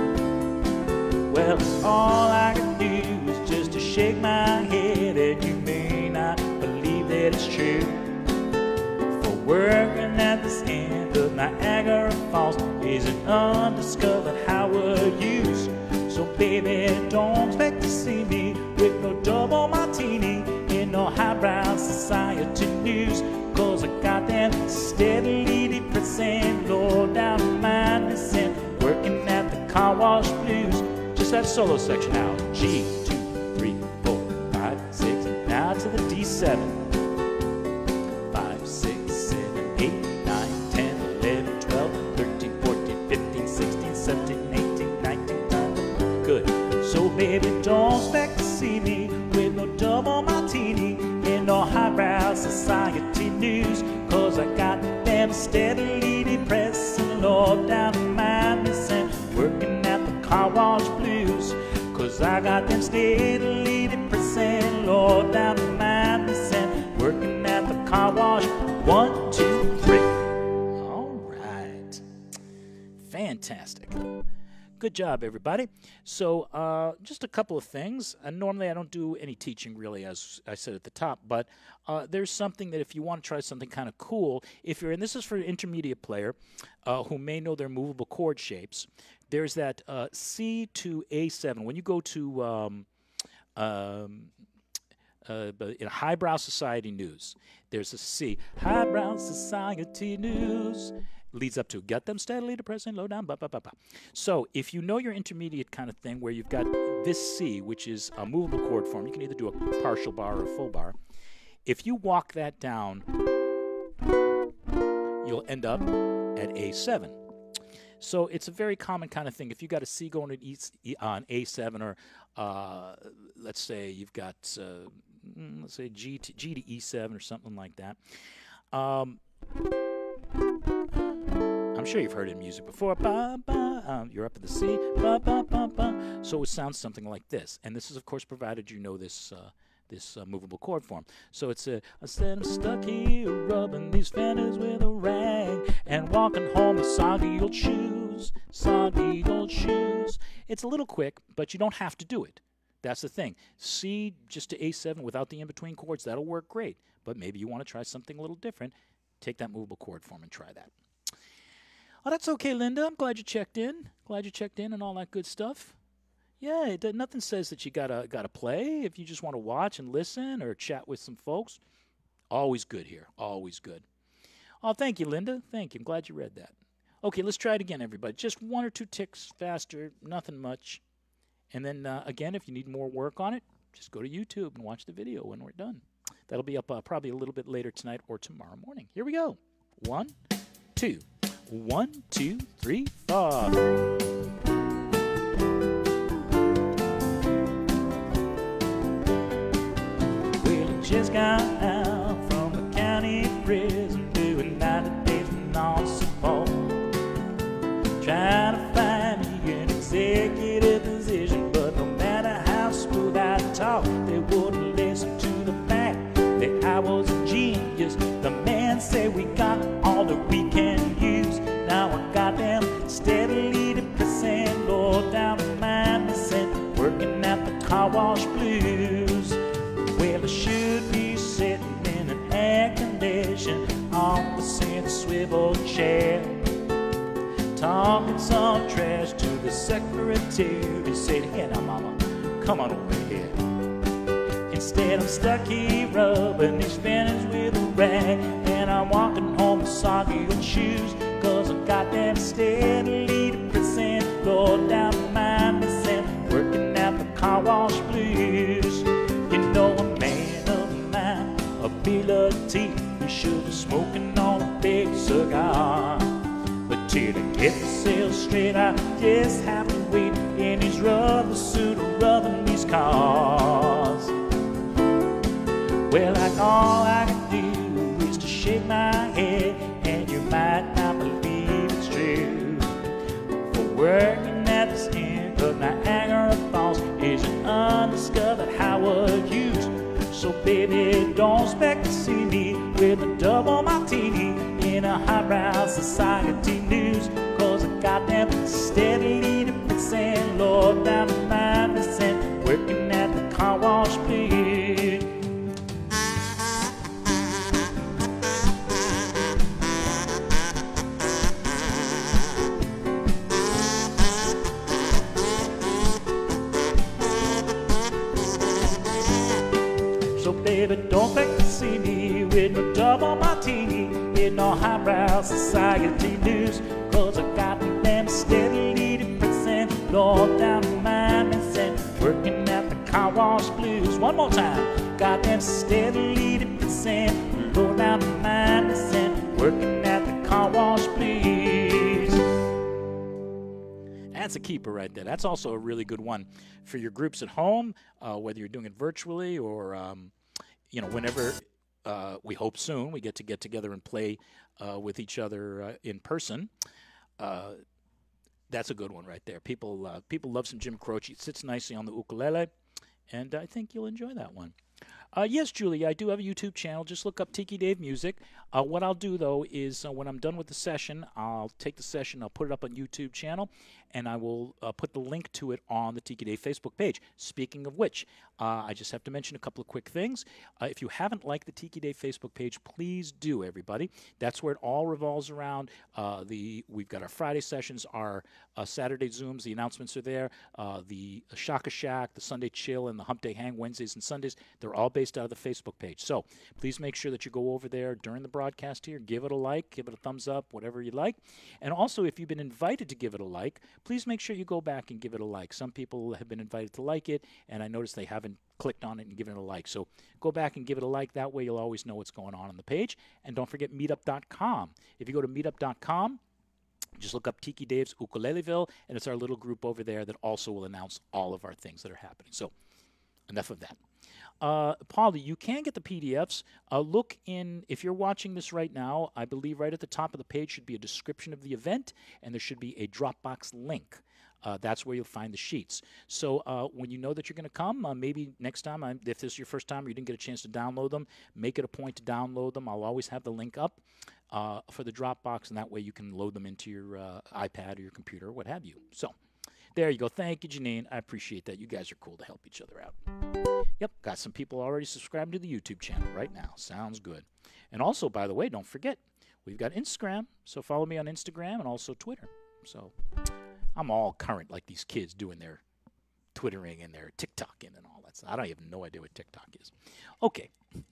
Well, all I can do is just to shake my head, and you may not believe that it's true. For working at this end of Niagara Falls is an undiscovered Howard use. So baby, don't expect to see me with no double martini in no highbrow society news, cause I got them steadily depressing, low down mind missing, working at the car wash blues. Just that solo section now. G, two, three, four, five, six, now to the D seven. five, six, seven, eight, nine, ten, eleven, twelve, thirteen, fourteen, fifteen, sixteen, seventeen, eighteen, nineteen, twenty. Good. So baby, don't expect to see me with no double martini in no highbrow society news, cause I got them steadily depressing, low down mind missing, working at the car wash blues, cause I got them steadily depressing, low down mind missing, working at the car wash. One, two, three. All right. Fantastic. Good job, everybody. So uh, just a couple of things. And normally I don't do any teaching, really, as I said at the top. But uh, there's something that if you want to try something kind of cool, if you're, and this is for an intermediate player uh, who may know their movable chord shapes, there's that uh, C to A seven. When you go to um, um, uh, in Highbrow Society News, there's a C. Highbrow Society News. Leads up to got them steadily depressing, low down, ba ba ba ba. So if you know your intermediate kind of thing where you've got this C, which is a movable chord form, you can either do a partial bar or a full bar. If you walk that down, you'll end up at A seven. So it's a very common kind of thing. If you got a C going at E, on A seven, or uh, let's say you've got uh, let's say G to, G to E seven or something like that. Um, I'm sure you've heard it in music before. Ba, ba, um, you're up at the C. Ba, ba, ba, ba. So it sounds something like this. And this is, of course, provided you know this uh, this uh, movable chord form. So it's a, I said I'm stuck here rubbing these fenders with a rag and walking home with soggy old shoes, soggy old shoes. It's a little quick, but you don't have to do it. That's the thing. C just to A seven without the in-between chords, that'll work great. But maybe you want to try something a little different. Take that movable chord form and try that. Oh, that's okay, Linda. I'm glad you checked in. Glad you checked in and all that good stuff. Yeah, it, nothing says that you gotta gotta play. If you just want to watch and listen or chat with some folks, always good here. Always good. Oh, thank you, Linda. Thank you. I'm glad you read that. Okay, let's try it again, everybody. Just one or two ticks faster, nothing much. And then, uh, again, if you need more work on it, just go to YouTube and watch the video when we're done. That'll be up uh, probably a little bit later tonight or tomorrow morning. Here we go. One, two. One, two, three, four. Just got out from the county prison doing ninety days with non-support. Trying to find me an executive position, but no matter how smooth I talk, they wouldn't listen to the fact that I was a genius. The man said we got all that we can use. Now I got them steadily depressing, low down to my percent, working at the car wash blues. Well, I should be sitting in an air condition on the center swivel chair, talking some trash to the secretary. He said, hey now mama, come on over here. Instead I'm stuck here rubbing these fenders with a rag, and I'm walking home with soggy old shoes, cause I got them steadily depressing, low down to my missing, working at the car wash blues. You know a man of mine, a bill of tea, he should be smoking on a big cigar. But till I get myself straight, I just have to wait in his rubber suit, rubbing these cars. Well, like all I can do is to shake my head, and you might not believe it's true. For working at this end of Niagara Falls is an undiscovered Howard Hughes. So baby, don't expect to see me with a double martini in a highbrow society news, cause I got them steadily depressing, low down to my percent, working at the car wash blues. Baby, don't expect to see me with no double martini in no highbrow society news, cause I got them steadily depressing, low down to my percent, working at the car wash blues. One more time. Got them steadily depressing, low down to my percent, working at the car wash blues. That's a keeper right there. That's also a really good one for your groups at home, uh, whether you're doing it virtually or um, you know, whenever uh, we hope soon we get to get together and play uh, with each other uh, in person. Uh, that's a good one right there. People uh, people love some Jim Croce. It sits nicely on the ukulele, and I think you'll enjoy that one. Uh, yes, Julie, I do have a YouTube channel. Just look up Tiki Dave Music. Uh, what I'll do, though, is uh, when I'm done with the session, I'll take the session, I'll put it up on YouTube channel, and I will uh, put the link to it on the Tiki Dave Facebook page. Speaking of which, uh, I just have to mention a couple of quick things. Uh, if you haven't liked the Tiki Dave Facebook page, please do, everybody. That's where it all revolves around. Uh, the We've got our Friday sessions, our uh, Saturday Zooms, the announcements are there. Uh, the Shaka Shack, the Sunday Chill, and the Hump Day Hang Wednesdays and Sundays, they're all based out of the Facebook page. So please make sure that you go over there during the broadcast here, give it a like, give it a thumbs up, whatever you like. And also, if you've been invited to give it a like, please make sure you go back and give it a like. Some people have been invited to like it, and I noticed they haven't clicked on it and given it a like. So go back and give it a like. That way you'll always know what's going on on the page. And don't forget meetup dot com. If you go to meetup dot com, just look up Tiki Dave's Ukuleleville, and it's our little group over there that also will announce all of our things that are happening. So enough of that. Uh, Paul, you can get the P D Fs. Uh, look in, if you're watching this right now, I believe right at the top of the page should be a description of the event, and there should be a Dropbox link. Uh, that's where you'll find the sheets. So uh, when you know that you're going to come, uh, maybe next time, um, if this is your first time or you didn't get a chance to download them, make it a point to download them. I'll always have the link up uh, for the Dropbox, and that way you can load them into your uh, iPad or your computer or what have you. So there you go. Thank you, Janine. I appreciate that. You guys are cool to help each other out. Yep, got some people already subscribed to the YouTube channel right now. Sounds good. And also, by the way, don't forget, we've got Instagram, so follow me on Instagram and also Twitter. So I'm all current like these kids doing their Twittering and their TikToking and all that stuff. I don't even know idea what TikTok is. Okay.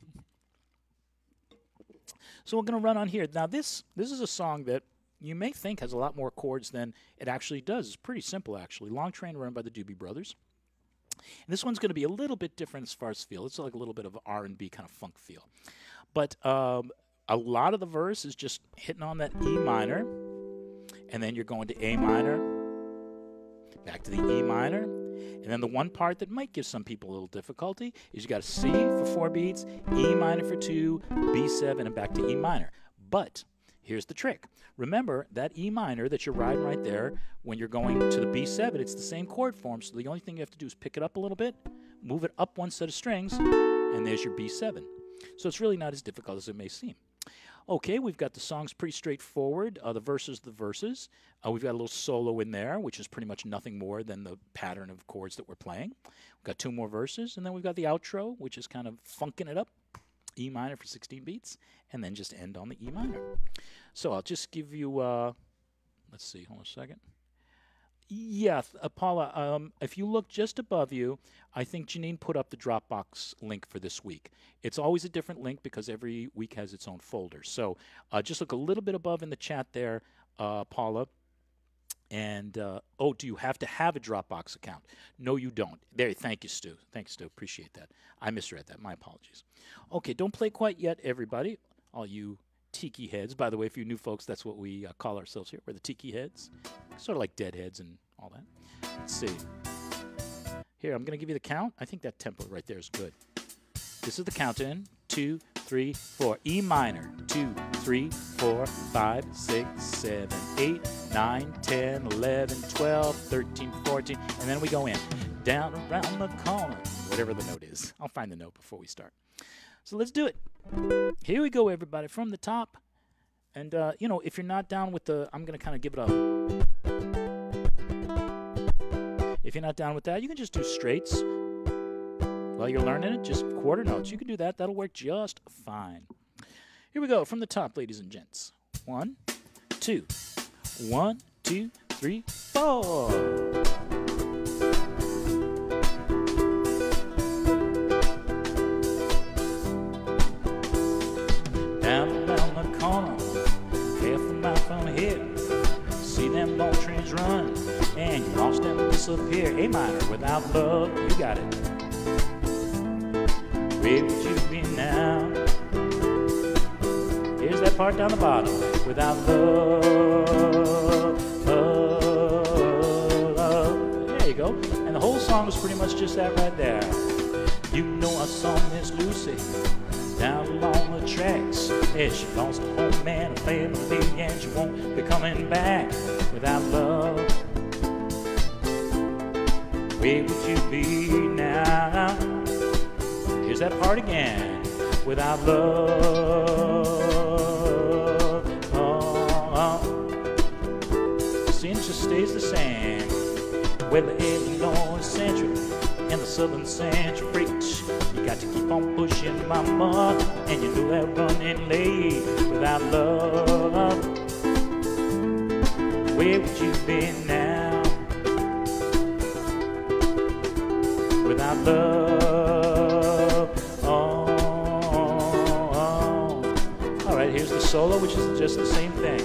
So we're going to run on here. Now, this this is a song that you may think has a lot more chords than it actually does. It's pretty simple, actually. Long Train Run by the Doobie Brothers. And this one's going to be a little bit different as far as feel. It's like a little bit of R and B kind of funk feel. But um, a lot of the verse is just hitting on that E minor, and then you're going to A minor, back to the E minor, and then the one part that might give some people a little difficulty is you got a C for four beats, E minor for two, B seven, and back to E minor. But here's the trick. Remember, that E minor that you're riding right there, when you're going to the B seven, it's the same chord form, so the only thing you have to do is pick it up a little bit, move it up one set of strings, and there's your B seven. So it's really not as difficult as it may seem. Okay, we've got the songs pretty straightforward. Uh, the verses, the verses. Uh, we've got a little solo in there, which is pretty much nothing more than the pattern of chords that we're playing. We've got two more verses, and then we've got the outro, which is kind of funking it up. E minor for sixteen beats, and then just end on the E minor. So I'll just give you, uh, let's see, hold on a second. Yeah, uh, Paula, um, if you look just above you, I think Janine put up the Dropbox link for this week. It's always a different link because every week has its own folder. So uh, just look a little bit above in the chat there, uh, Paula. And, uh, oh, do you have to have a Dropbox account? No, you don't. There, thank you, Stu. Thanks, Stu. Appreciate that. I misread that. My apologies. Okay, don't play quite yet, everybody. All you tiki heads. By the way, for you new folks, that's what we uh, call ourselves here. We're the tiki heads. Sort of like deadheads and all that. Let's see. Here, I'm going to give you the count. I think that tempo right there is good. This is the count-in. Two, three, four. E minor. Two, three, four, five, six, seven, eight, nine, ten, eleven, twelve, thirteen, fourteen. And then we go in. Down around the corner. Whatever the note is. I'll find the note before we start. So let's do it. Here we go, everybody, from the top. And, uh, you know, if you're not down with the, I'm going to kind of give it a, if you're not down with that, you can just do straights. While you're learning it, just quarter notes. You can do that. That'll work just fine. Here we go, from the top, ladies and gents. One, two. One, two, three, four. Down around the corner, half a mile from here, see them long trains run, and you lost them disappear. A minor, without love, you got it. Where would you be now? Here's that part down the bottom, without love, love, love. There you go. And the whole song is pretty much just that right there. You know I saw Miss Lucy down along the tracks, and she lost a home and a family, and she won't be coming back without love. Where would you be now? Here's that part again, without love. Oh, oh. See, it just stays the same. Well, the Illinois Central and the Southern Central Freight. You got to keep on pushing, mama, and you know that running late without love. Where would you be now? Without love. Oh, oh. All right, here's the solo, which is just the same thing.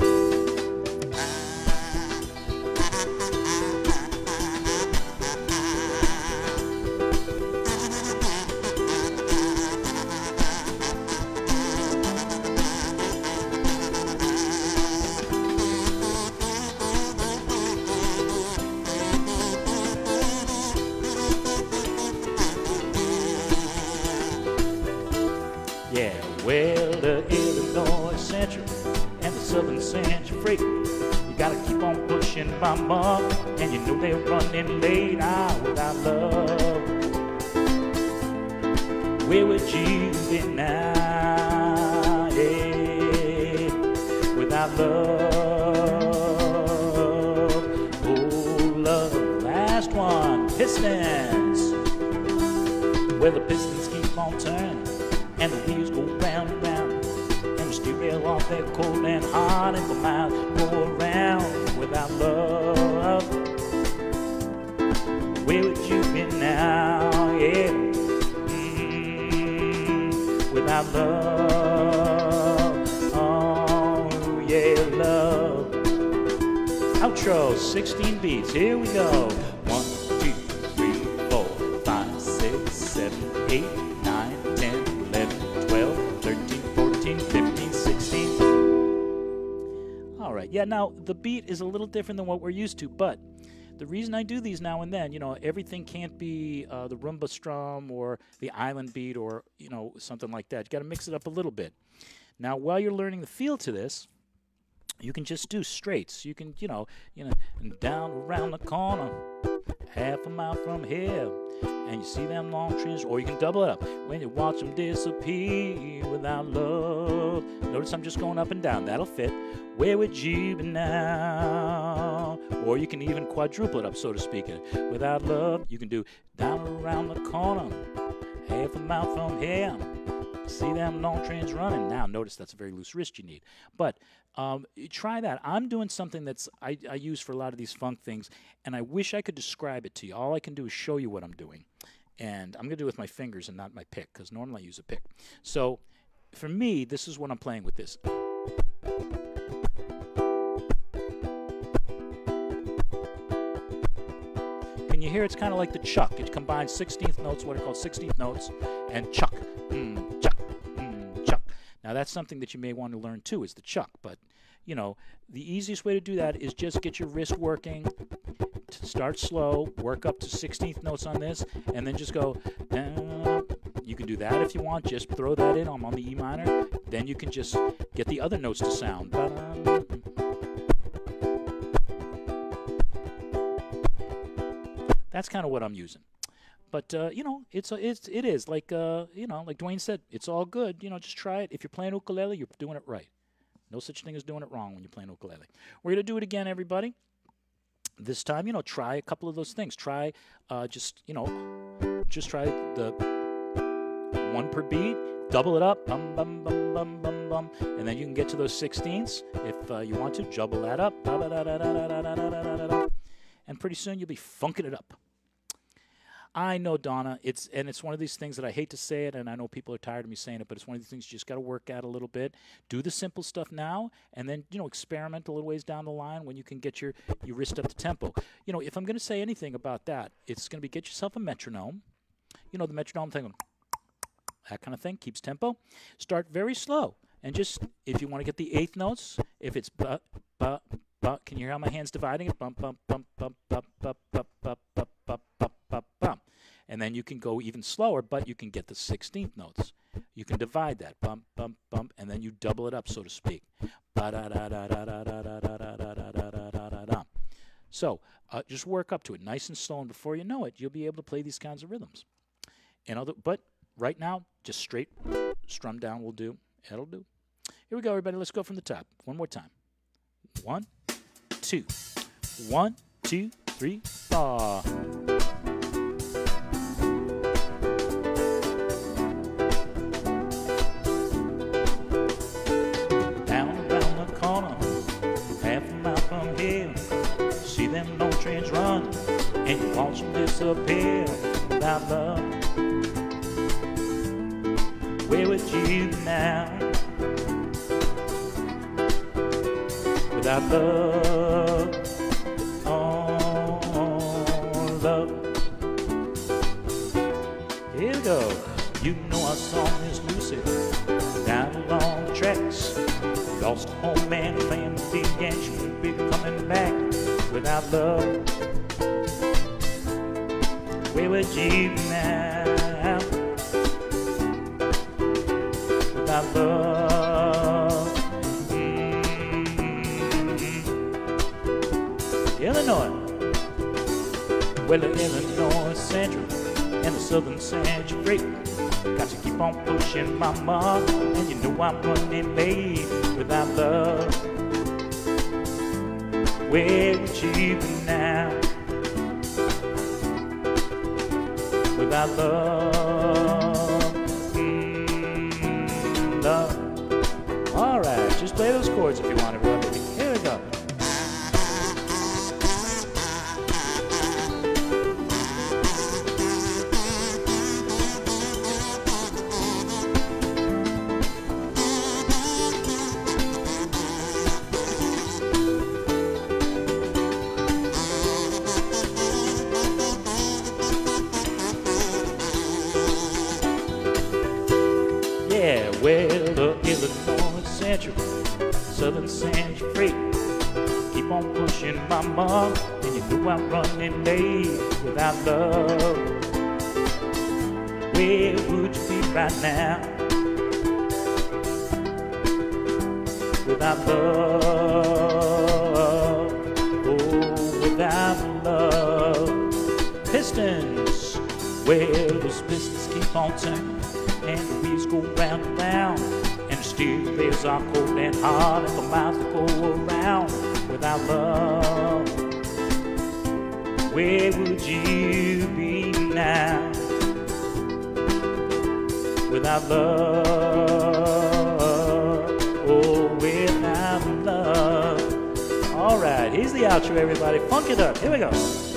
bum bum, and you know they're running late. Ah, without love, where would you be now? Yeah, without love, oh love. Last one, Pistons, where the Pistons keep on turning, and the wheels go round and round, and the stereo off their cold and hard, and the miles go around. Without love, where would you be now? Yeah, mm, without love, oh yeah, love. Outro, sixteen beats. Here we go. One, two, three, four, five, six, seven, eight, nine, ten, eleven, twelve, thirteen, fourteen, fifteen, sixteen. All right. Yeah, now the beat is a little different than what we're used to, but the reason I do these now and then, you know, everything can't be uh, the rumba strum or the island beat or, you know, something like that. You got to mix it up a little bit. Now, while you're learning the feel to this, you can just do straights. You can, you know, you know, down around the corner, half a mile from here, and you see them long trees, or you can double it up when you watch them disappear without love. Notice I'm just going up and down. That'll fit. Where would you be now? Or you can even quadruple it up, so to speak. Without love, you can do down around the corner, half a mile from here. See them long trains running. Now, notice that's a very loose wrist you need. But um, try that. I'm doing something that's I, I use for a lot of these funk things, and I wish I could describe it to you. All I can do is show you what I'm doing. And I'm going to do it with my fingers and not my pick, because normally I use a pick. So, for me, this is what I'm playing with this. Can you hear it's kind of like the chuck? It combines sixteenth notes, what are called sixteenth notes, and chuck. Mm, chuck. Mm, chuck. Now that's something that you may want to learn too, is the chuck. But, you know, the easiest way to do that is just get your wrist working. Start slow, work up to sixteenth notes on this, and then just go. Uh, you can do that if you want. Just throw that in. I'm on the E minor. Then you can just get the other notes to sound. That's kind of what I'm using. But, uh, you know, it's, it's, it is. Like, uh, you know, like Dwayne said, it's all good. You know, just try it. If you're playing ukulele, you're doing it right. No such thing as doing it wrong when you're playing ukulele. We're going to do it again, everybody. This time, you know, try a couple of those things. Try uh, just, you know, just try the one per beat. Double it up. Bum, bum, bum, bum, bum, bum. And then you can get to those sixteenths if uh, you want to. Double that up. And pretty soon you'll be funking it up. I know, Donna, it's and it's one of these things that I hate to say it, and I know people are tired of me saying it, but it's one of these things you just got to work at a little bit. Do the simple stuff now, and then, you know, experiment a little ways down the line when you can get your, your wrist up to tempo. You know, if I'm going to say anything about that, it's going to be get yourself a metronome. You know, the metronome thing, that kind of thing, keeps tempo. Start very slow, and just, if you want to get the eighth notes, if it's ba, ba, ba, can you hear how my hand's dividing it? Bump, bump, bump, bump, bump, bump, bump, bump, bump, bump, bump, bump, bump. And then you can go even slower, but you can get the sixteenth notes. You can divide that, bump, bump, bump, and then you double it up, so to speak. So uh, just work up to it, nice and slow, and before you know it, you'll be able to play these kinds of rhythms. And other, but right now, just straight strum down will do. It'll do. Here we go, everybody. Let's go from the top. One more time. One, two. One, two, three, four. Trains run and you watch them disappear without love. Where would you be now? Without love, oh love. Here we go. You know our song is Lucy down along the tracks. Lost home and family and she won't be coming back. Without love, where would you be now? Without love, mm-hmm. Here we Well, the Illinois Central and the Southern Central Break. Got to keep on pushing, mama, and you know I'm running late without love. Where would you be now without love? Mm, love. All right, just play those chords if you want, everybody. Here we go. Yeah, well, the Illinois Central, Southern Central Freight. Keep on pushing, mama, and you know I'm running late without love. Where would you be right now without love? Oh, without love. Pistons, well, those pistons keep on turning, and the wheels go round and round, and the steel rails are cold and hard, and the miles go around without love. Where would you be now without love? Oh, without love. All right, here's the outro, everybody. Funk it up. Here we go.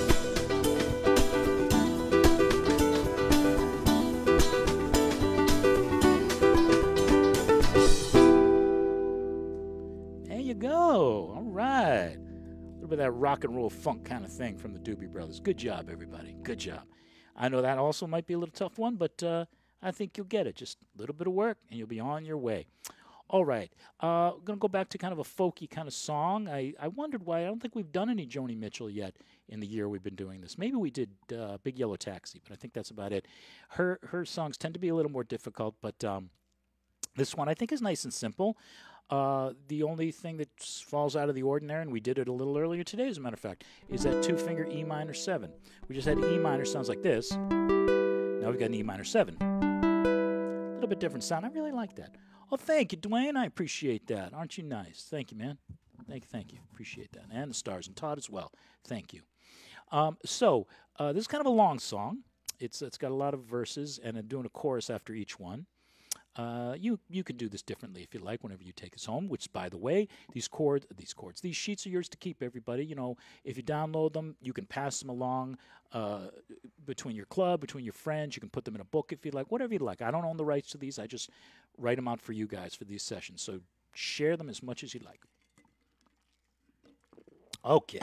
Go. All right. A little bit of that rock and roll funk kind of thing from the Doobie Brothers. Good job, everybody. Good job. I know that also might be a little tough one, but uh, I think you'll get it. Just a little bit of work, and you'll be on your way. All right. Uh, I'm going to go back to kind of a folky kind of song. I, I wondered why. I don't think we've done any Joni Mitchell yet in the year we've been doing this. Maybe we did uh, Big Yellow Taxi, but I think that's about it. Her, her songs tend to be a little more difficult, but um, this one I think is nice and simple. Uh, the only thing that falls out of the ordinary, and we did it a little earlier today, as a matter of fact, is that two-finger E minor seven. We just had E minor sounds like this. Now we've got an E minor seven. A little bit different sound. I really like that. Oh, thank you, Dwayne. I appreciate that. Aren't you nice? Thank you, man. Thank you, thank you. Appreciate that. And the Stars and Todd as well. Thank you. Um, so uh, this is kind of a long song. It's It's got a lot of verses, and I'm doing a chorus after each one. Uh, you you can do this differently if you like whenever you take us home, which, by the way, these chords, these chords, these sheets are yours to keep, everybody. You know, if you download them, you can pass them along uh, between your club, between your friends. You can put them in a book if you like, whatever you like. I don't own the rights to these. I just write them out for you guys for these sessions. So share them as much as you like. Okay.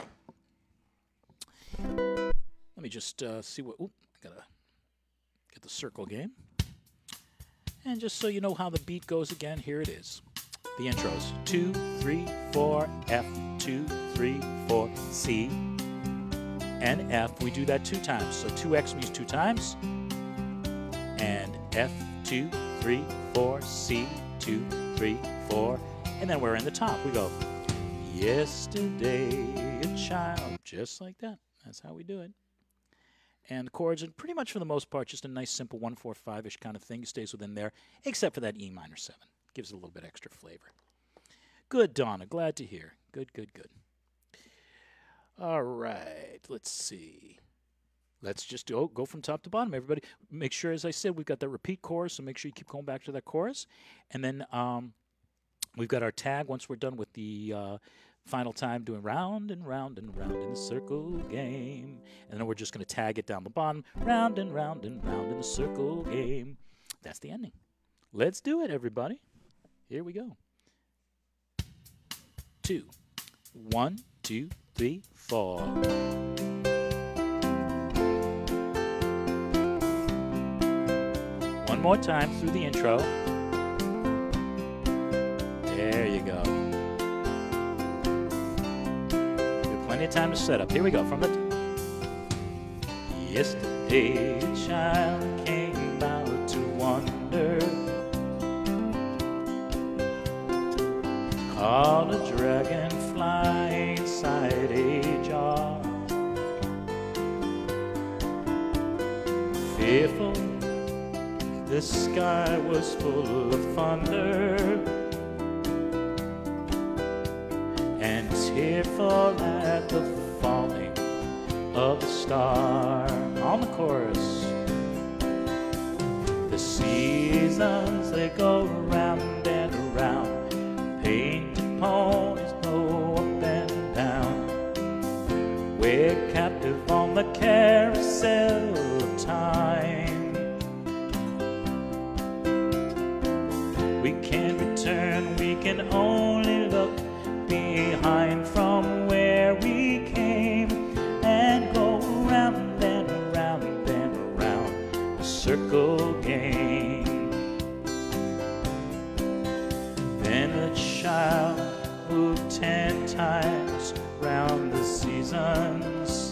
Let me just uh, see what, oop, I got to get the circle game. And just so you know how the beat goes again, here it is. The intros. Two, three, four, F, two, three, four, C, and F. We do that two times. So two X means two times. And F, two, three, four, C, two, three, four. And then we're in the top. We go, yesterday, a child. Just like that. That's how we do it. And the chords are pretty much, for the most part, just a nice, simple one four five-ish kind of thing. It stays within there, except for that E minor seven. Gives it a little bit extra flavor. Good, Donna. Glad to hear. Good, good, good. All right. Let's see. Let's just go, go from top to bottom, everybody. Make sure, as I said, we've got that repeat chorus, so make sure you keep going back to that chorus. And then um, we've got our tag once we're done with the uh, final time doing round and round and round in the circle game. And then we're just going to tag it down the bottom. Round and round and round in the circle game. That's the ending. Let's do it, everybody. Here we go. Two. One, two, three, four. One more time through the intro. There you go. Plenty of time to set up. Here we go. From the yesterday, a child came out to wonder, caught a dragonfly inside a jar. fearful. The sky was full of thunder, and tearful at the falling of a star. On the chorus. The seasons, they go round and around. Painted ponies go up and down. We're captive on the carousel of time. We can't return, we can only look behind from where we came and go round and around and around the circle game. Then a child moved ten times round the seasons,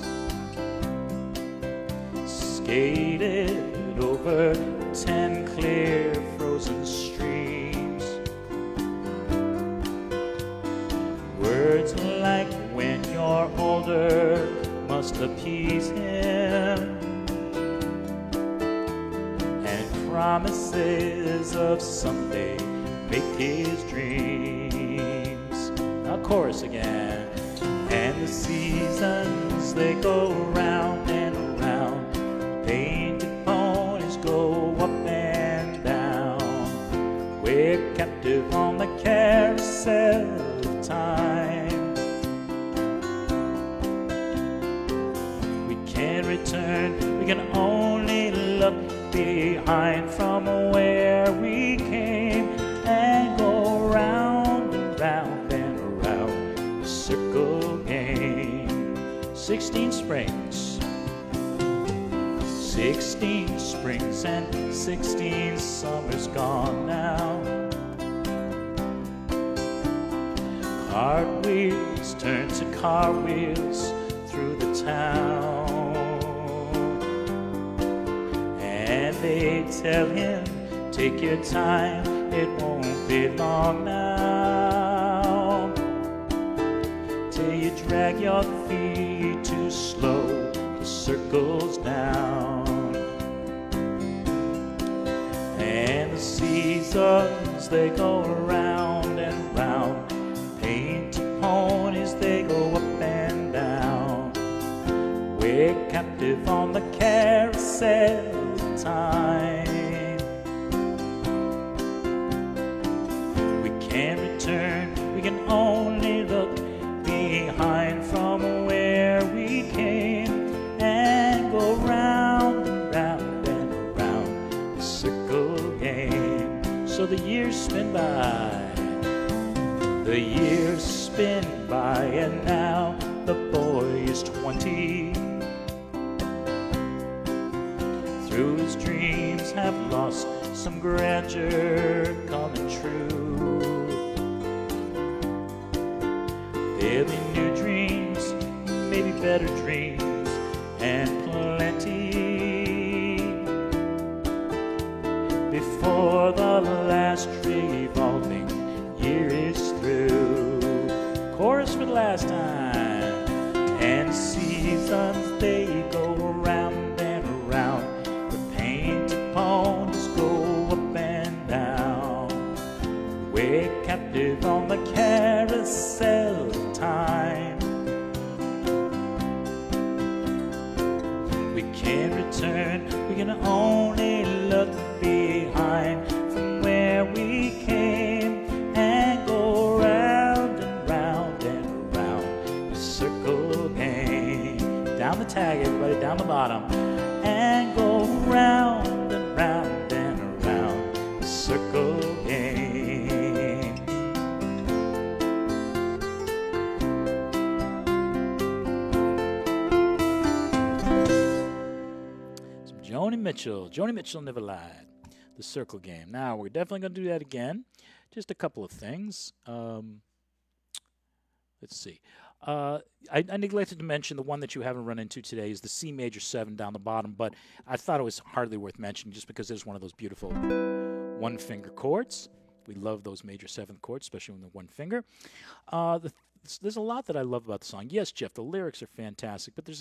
skated over ten clear frozen streams. Words like when you're older must appease him, and promises of someday make his dreams. Now chorus again. And the seasons, they go round and around. Painted ponies go up and down. We're captive on the carousel of time. We can't return, we can only look behind from where we came and go round and round and around the circle game. Sixteen springs, sixteen springs and sixteen summers gone now. Cartwheels turn to cartwheels through the town, and they tell him, take your time, it won't be long now, till you drag your feet too slow, the circle's down. And the seasons, they go around and round. Painted ponies, they go up and down. We're captive on the carousel of time. We can't return, we can only look behind from where we came and go round and round and around the circle game. So the years spin by, the years spin by, and now the boy is twenty. Through his dreams have lost some grandeur coming true. There'll be new dreams, maybe better dreams, and plenty before the last revolving year is through. Chorus for the last time. And seasons, they go around and around. The painted ponies go up and down. We're captive on the carousel of time. We can't return, we can only look behind from where we came and go round and round and around the circle game. Down the tag, everybody, down the bottom, and go round and round and around the circle game. Some Joni Mitchell. Joni Mitchell never lied. The circle game. Now, we're definitely going to do that again. Just a couple of things. Um, let's see. Uh, I, I neglected to mention the one that you haven't run into today is the C major seven down the bottom, but I thought it was hardly worth mentioning just because it's one of those beautiful one-finger chords. We love those major seventh chords, especially when they're one finger. Uh, the, there's a lot that I love about the song. Yes, Jeff, the lyrics are fantastic, but there's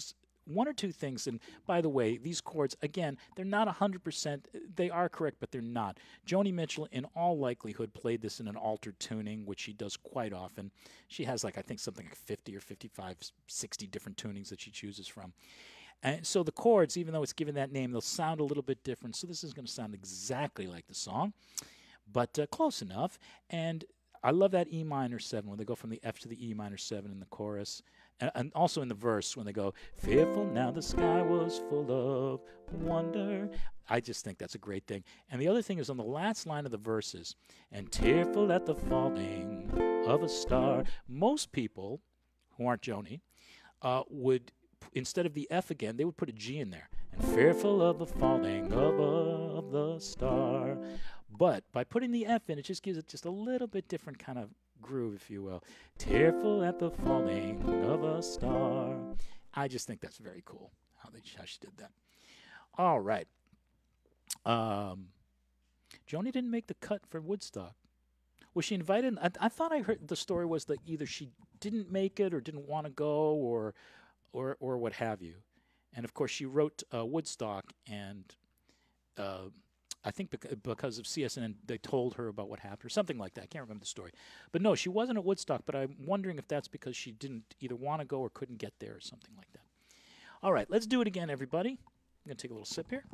one or two things. And by the way, these chords, again, they're not one hundred percent. They are correct, but they're not. Joni Mitchell, in all likelihood, played this in an altered tuning, which she does quite often. She has, like, I think something like fifty or fifty-five, sixty different tunings that she chooses from. And so the chords, even though it's given that name, they'll sound a little bit different. So this is going to sound exactly like the song, but uh, close enough. And I love that E minor seven when they go from the F to the E minor seven in the chorus. And, and also in the verse when they go, fearful now the sky was full of wonder. I just think that's a great thing. And the other thing is on the last line of the verses, and tearful at the falling of a star. Most people who aren't Joni uh, would, instead of the F again, they would put a G in there. And fearful of the falling of, a, of the star. But by putting the F in, it just gives it just a little bit different kind of groove, if you will. Tearful at the falling of a star. I just think that's very cool how, they, how she did that. All right. Um, Joni didn't make the cut for Woodstock. Was she invited? I, I thought I heard the story was that either she didn't make it or didn't want to go or, or, or what have you. And, of course, she wrote uh, Woodstock and... Uh, I think because of C S N, they told her about what happened or something like that. I can't remember the story. But no, she wasn't at Woodstock, but I'm wondering if that's because she didn't either want to go or couldn't get there or something like that. All right, let's do it again, everybody. I'm going to take a little sip here.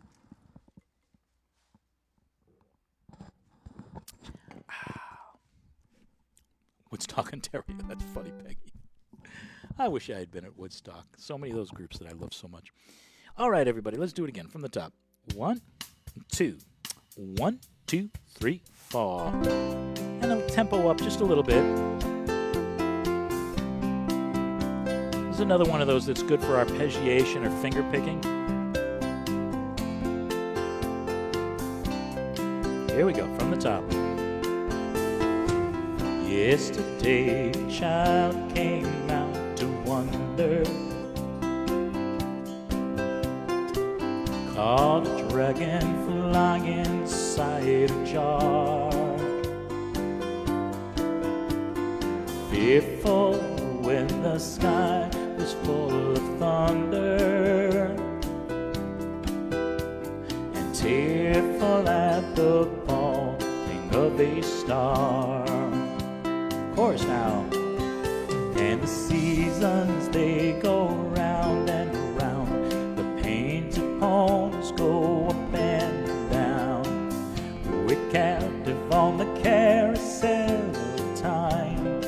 Woodstock, Ontario. That's funny, Peggy. I wish I had been at Woodstock. So many of those groups that I love so much. All right, everybody, let's do it again from the top. One, two. One, two, three, four. And the tempo up just a little bit. This is another one of those that's good for arpeggiation or finger picking. Here we go, from the top. Yesterday, a child came out to wonder. Caught a dragonfly inside a jar. Fearful when the sky was full of thunder, and tearful at the falling of a star. Chorus now. And the seasons, they go round and round. The painted ponies go up and down. We're captive on the carousel of time.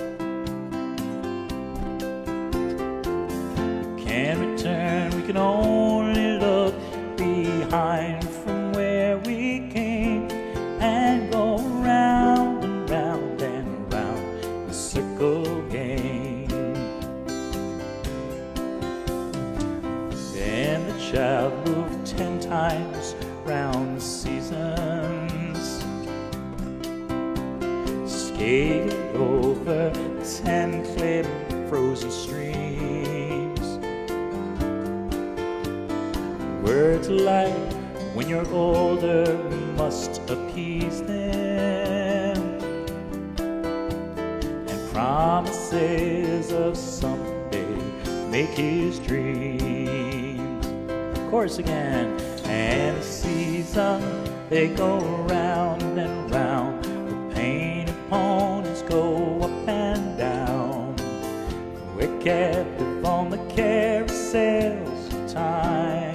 Can't return, we can only look behind from where we came and go round and round and round the circle game. Then the child moved ten times round the seasons, skated over ten clear frozen streams. Words like, when you're older, must appease them, and promises of someday make his dreams. Chorus again. And the seasons, they go round and round. The painted ponies go up and down. We're captive on the carousels of time.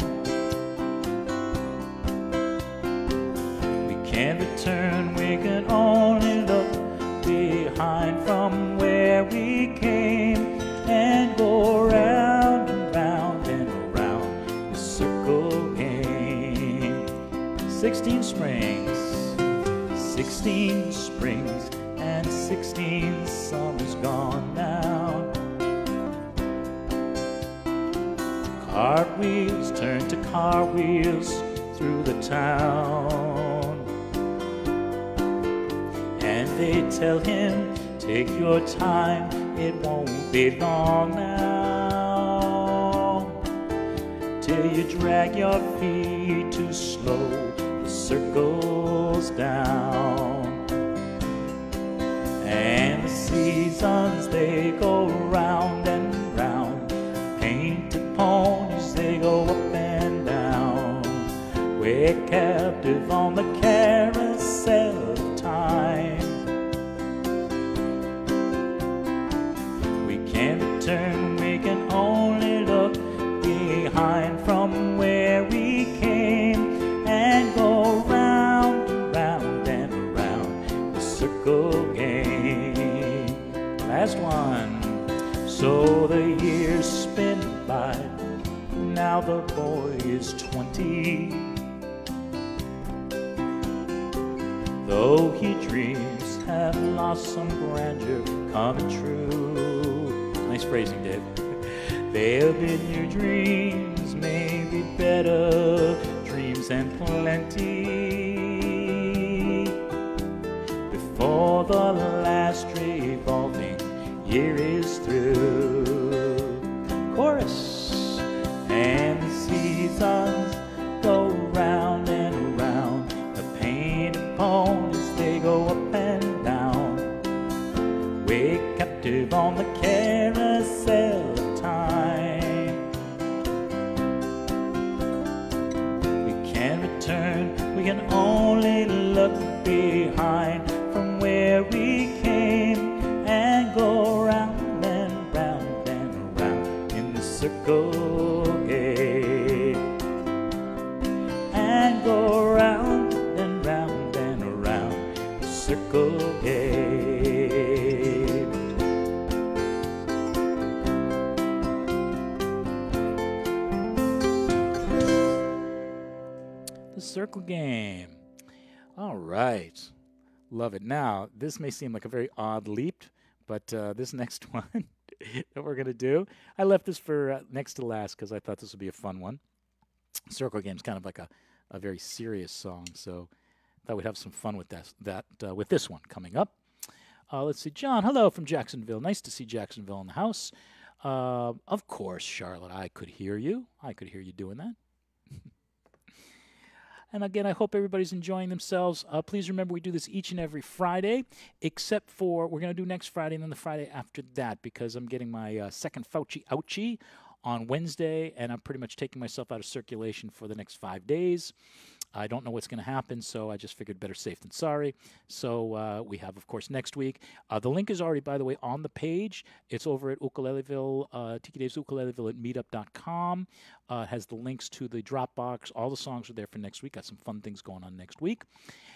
We can't return, we can only look behind from where we came and go round and round and around the circle game. Sixteen springs, sixteen springs, and sixteen summers gone now. Cartwheels turn to cartwheels through the town, and they tell him, take your time, it won't be long now, till you drag your feet too slow, the circles down. And the seasons, they go round and round. Painted ponies, they We're captive on the carousel of time. We can't return, we can only look behind from where we came and go round and round and around the circle game. Last one. So the years spin by, now the boy is twenty. Though he dreams have lost some grandeur coming true. Nice phrasing, Dave. There'll be new dreams, maybe better dreams and plenty. Before the last revolving year is through. Chorus. And the seasons go round and round. The painted ponies, they go up and down. We're captive on the carousel of time. We can't return, we can only look behind from where we came and go round and round and round in the circle game. And go round and round and around the circle game. The circle game. All right. Love it. Now, this may seem like a very odd leap, but uh, this next one that we're going to do, I left this for uh, next to last because I thought this would be a fun one. Circle Game is kind of like a, a very serious song, so I thought we'd have some fun with that, that uh, with this one coming up. Uh, let's see. John, hello from Jacksonville. Nice to see Jacksonville in the house. Uh, of course, Charlotte, I could hear you. I could hear you doing that. And again, I hope everybody's enjoying themselves. Uh, please remember, we do this each and every Friday, except for we're going to do next Friday and then the Friday after that because I'm getting my uh, second Fauci ouchie on Wednesday, and I'm pretty much taking myself out of circulation for the next five days. I don't know what's going to happen, so I just figured better safe than sorry. So uh, we have, of course, next week. Uh, the link is already, by the way, on the page. It's over at Ukuleleville, uh, Tiki Dave's Ukuleleville at meetup dot com. Uh, it has the links to the Dropbox. All the songs are there for next week. Got some fun things going on next week.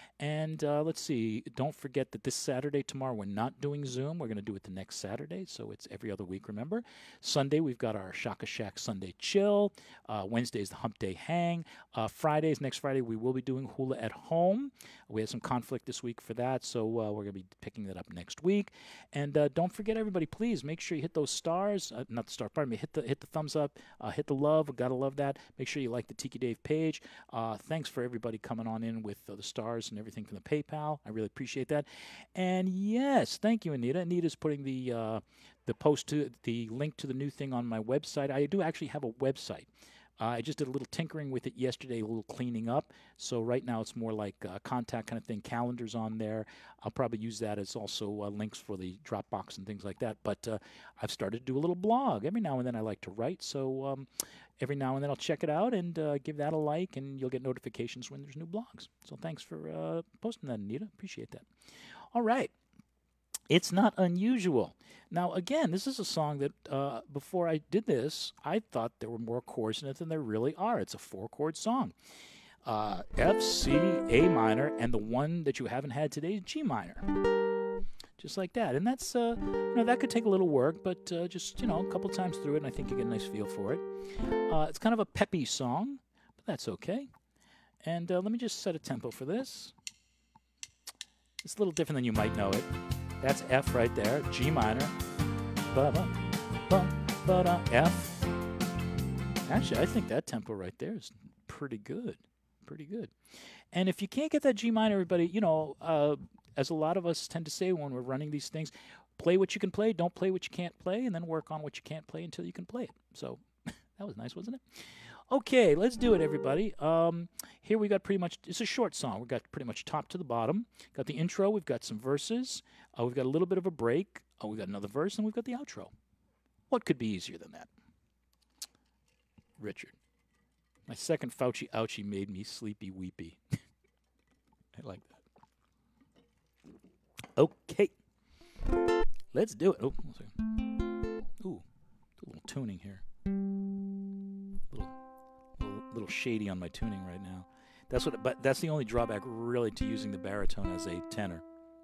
And uh, let's see, don't forget that this Saturday, tomorrow, we're not doing Zoom. We're going to do it the next Saturday, so it's every other week, remember. Sunday, we've got our Shaka Shack Sunday Chill. Uh, Wednesday is the Hump Day Hang. Uh, Fridays, next Friday, we will be doing Hula at Home. We had some conflict this week for that, so uh, we're going to be picking that up next week. And uh, don't forget, everybody, please make sure you hit those stars. Uh, not the star, pardon me. Hit the hit the thumbs up. Uh, hit the love. Got to love that. Make sure you like the Tiki Dave page. Uh, thanks for everybody coming on in with uh, the stars and everything from the PayPal. I really appreciate that. And yes, thank you, Anita. Anita's putting the uh, the post to the link to the new thing on my website. I do actually have a website. Uh, I just did a little tinkering with it yesterday, a little cleaning up. So right now it's more like a contact kind of thing. Calendars on there. I'll probably use that as also uh, links for the Dropbox and things like that. But uh, I've started to do a little blog. Every now and then I like to write. So um, every now and then I'll check it out and uh, give that a like, and you'll get notifications when there's new blogs. So thanks for uh, posting that, Anita. Appreciate that. All right. It's not unusual. Now, again, this is a song that uh, before I did this, I thought there were more chords in it than there really are. It's a four-chord song. Uh, F, C, A minor, and the one that you haven't had today is G minor. Just like that. And that's, uh, you know, that could take a little work, but uh, just, you know, a couple times through it, and I think you get a nice feel for it. Uh, it's kind of a peppy song, but that's okay. And uh, let me just set a tempo for this. It's a little different than you might know it. That's F right there, G minor, ba-ba, ba-ba-da, F. Actually, I think that tempo right there is pretty good, pretty good. And if you can't get that G minor, everybody, you know, uh, as a lot of us tend to say when we're running these things, play what you can play, don't play what you can't play, and then work on what you can't play until you can play it. So that was nice, wasn't it? Okay, let's do it, everybody. Um, here we got pretty much, it's a short song. We've got pretty much top to the bottom. Got the intro, we've got some verses, uh, we've got a little bit of a break, uh, we've got another verse, and we've got the outro. What could be easier than that? Richard. My second Fauci ouchie made me sleepy weepy. I like that. Okay. Let's do it. Oh, one second. Ooh, a little tuning here. Little, little, little shady on my tuning right now. That's what. But that's the only drawback, really, to using the baritone as a tenor.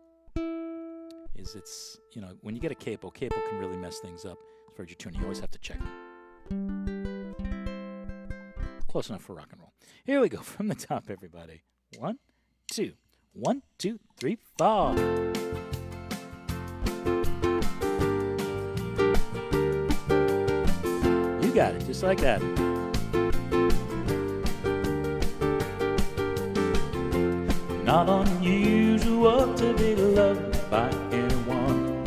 Is it's you know when you get a capo, capo can really mess things up as far as your tuning. You always have to check. Close enough for rock and roll. Here we go from the top, everybody. One, two, one, two, three, four. You got it, just like that. Not unusual to be loved by anyone.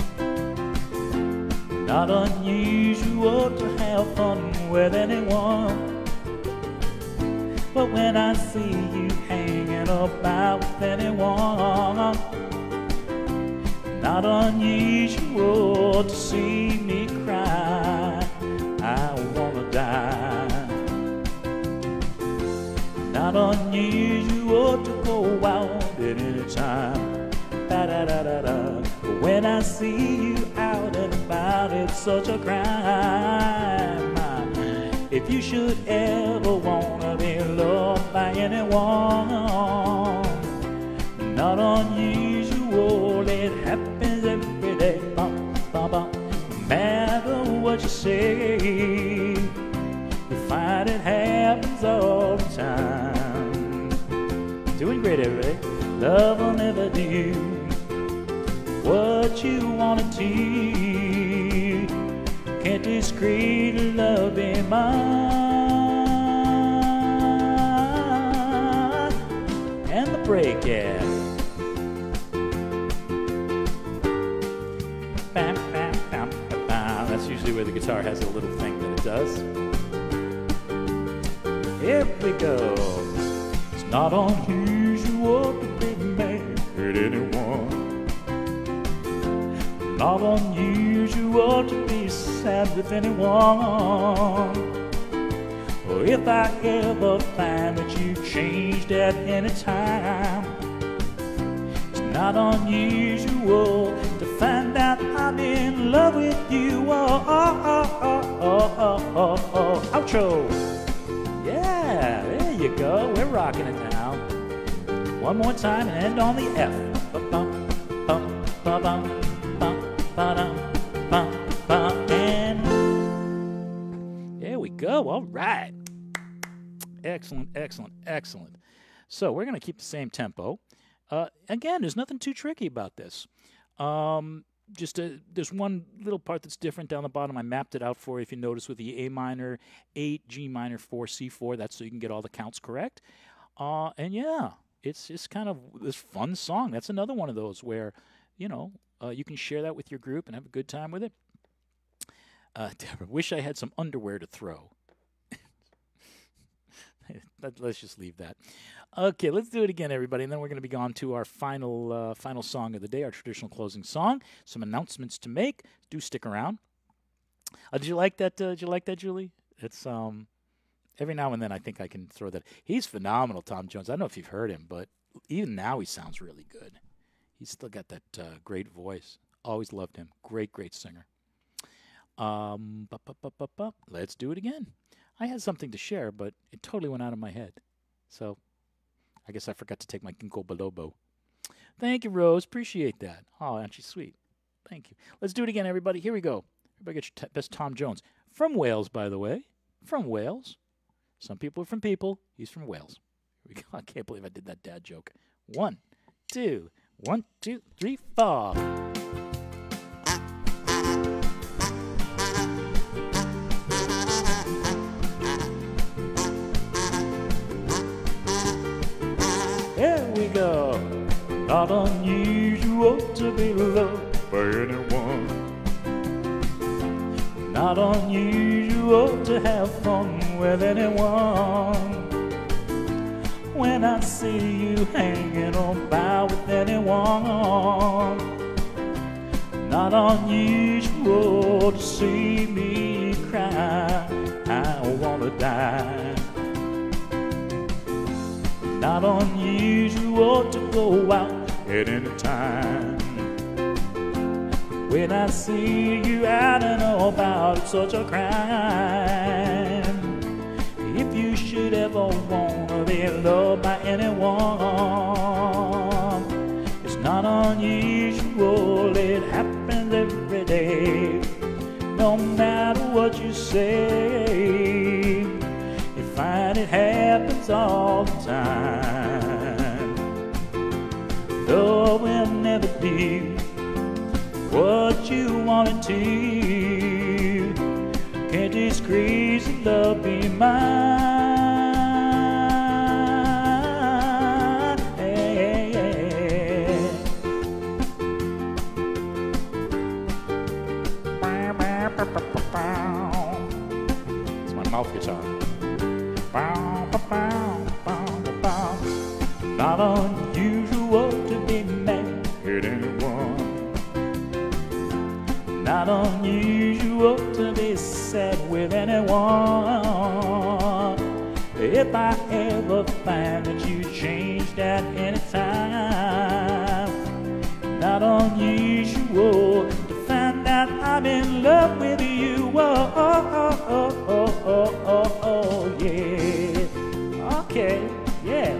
Not unusual to have fun with anyone. But when I see you hanging about with anyone, not unusual to see me cry. I wanna die. Not unusual to go out at any time. Ba-da-da-da-da. But when I see you out and about, it's such a crime. If you should ever wanna be loved by anyone, not unusual, it happens every day. Bum, bum, bum. No matter what you say, you find it happens all the time. Doing great, everybody. Love will never do what you want it to. Can't discreet love be mine. And the break, yeah. Bam, bam, bam, bam, bam. That's usually where the guitar has a little thing that it does. Here we go. It's not unusual to be mad at anyone. Not unusual to be sad with anyone. Or if I ever find that you changed at any time, it's not unusual to find out I'm in love with you. Oh, oh, oh, oh, oh, oh, oh. Outro. Yeah, there you go. We're rocking it now. One more time and end on the F. Ba-bum, bum, ba-bum. And there we go. All right. Excellent, excellent, excellent. So we're going to keep the same tempo. Uh, again, there's nothing too tricky about this. Um, just a, there's one little part that's different down the bottom. I mapped it out for you, if you notice, with the A minor, eight, G minor, four, C four. That's so you can get all the counts correct. Uh, and yeah, it's just kind of this fun song. That's another one of those where, you know, Uh, you can share that with your group and have a good time with it. Uh, Deborah, wish I had some underwear to throw. Let's just leave that. Okay, let's do it again, everybody, and then we're going to be on to our final uh, final song of the day, our traditional closing song. Some announcements to make. Do stick around. Uh, did you like that? Uh, did you like that, Julie? It's um, every now and then I think I can throw that. He's phenomenal, Tom Jones. I don't know if you've heard him, but even now he sounds really good. He's still got that uh, great voice. Always loved him. Great, great singer. Um, bu- bu- bu- bu- bu- Let's do it again. I had something to share, but it totally went out of my head. So I guess I forgot to take my ginkgo biloba. Thank you, Rose. Appreciate that. Oh, aren't you sweet? Thank you. Let's do it again, everybody. Here we go. Everybody get your t- best Tom Jones. From Wales, by the way. From Wales. Some people are from people. He's from Wales. Here we go. I can't believe I did that dad joke. One, two, One, two, three, four. There we go. Not unusual to be loved by anyone. Not unusual to have fun with anyone. When I see you hanging about with anyone, not unusual to see me cry. I wanna die. not unusual to go out at any time. When I see you out and about, it's such a crime. If you should ever wanna be loved by anyone, it's not unusual, it happens every day. No matter what you say, you find it happens all the time. Love will never be what you want it to. Can't this crazy love be mine? Hey, hey, hey. It's my mouth guitar. Not unusual to be mad at anyone. Not unusual to be sad with anyone. If I ever find that you changed at any time, not unusual to find that I'm in love with you. Oh, oh, oh, oh, oh, oh, oh, yeah. Okay, yeah.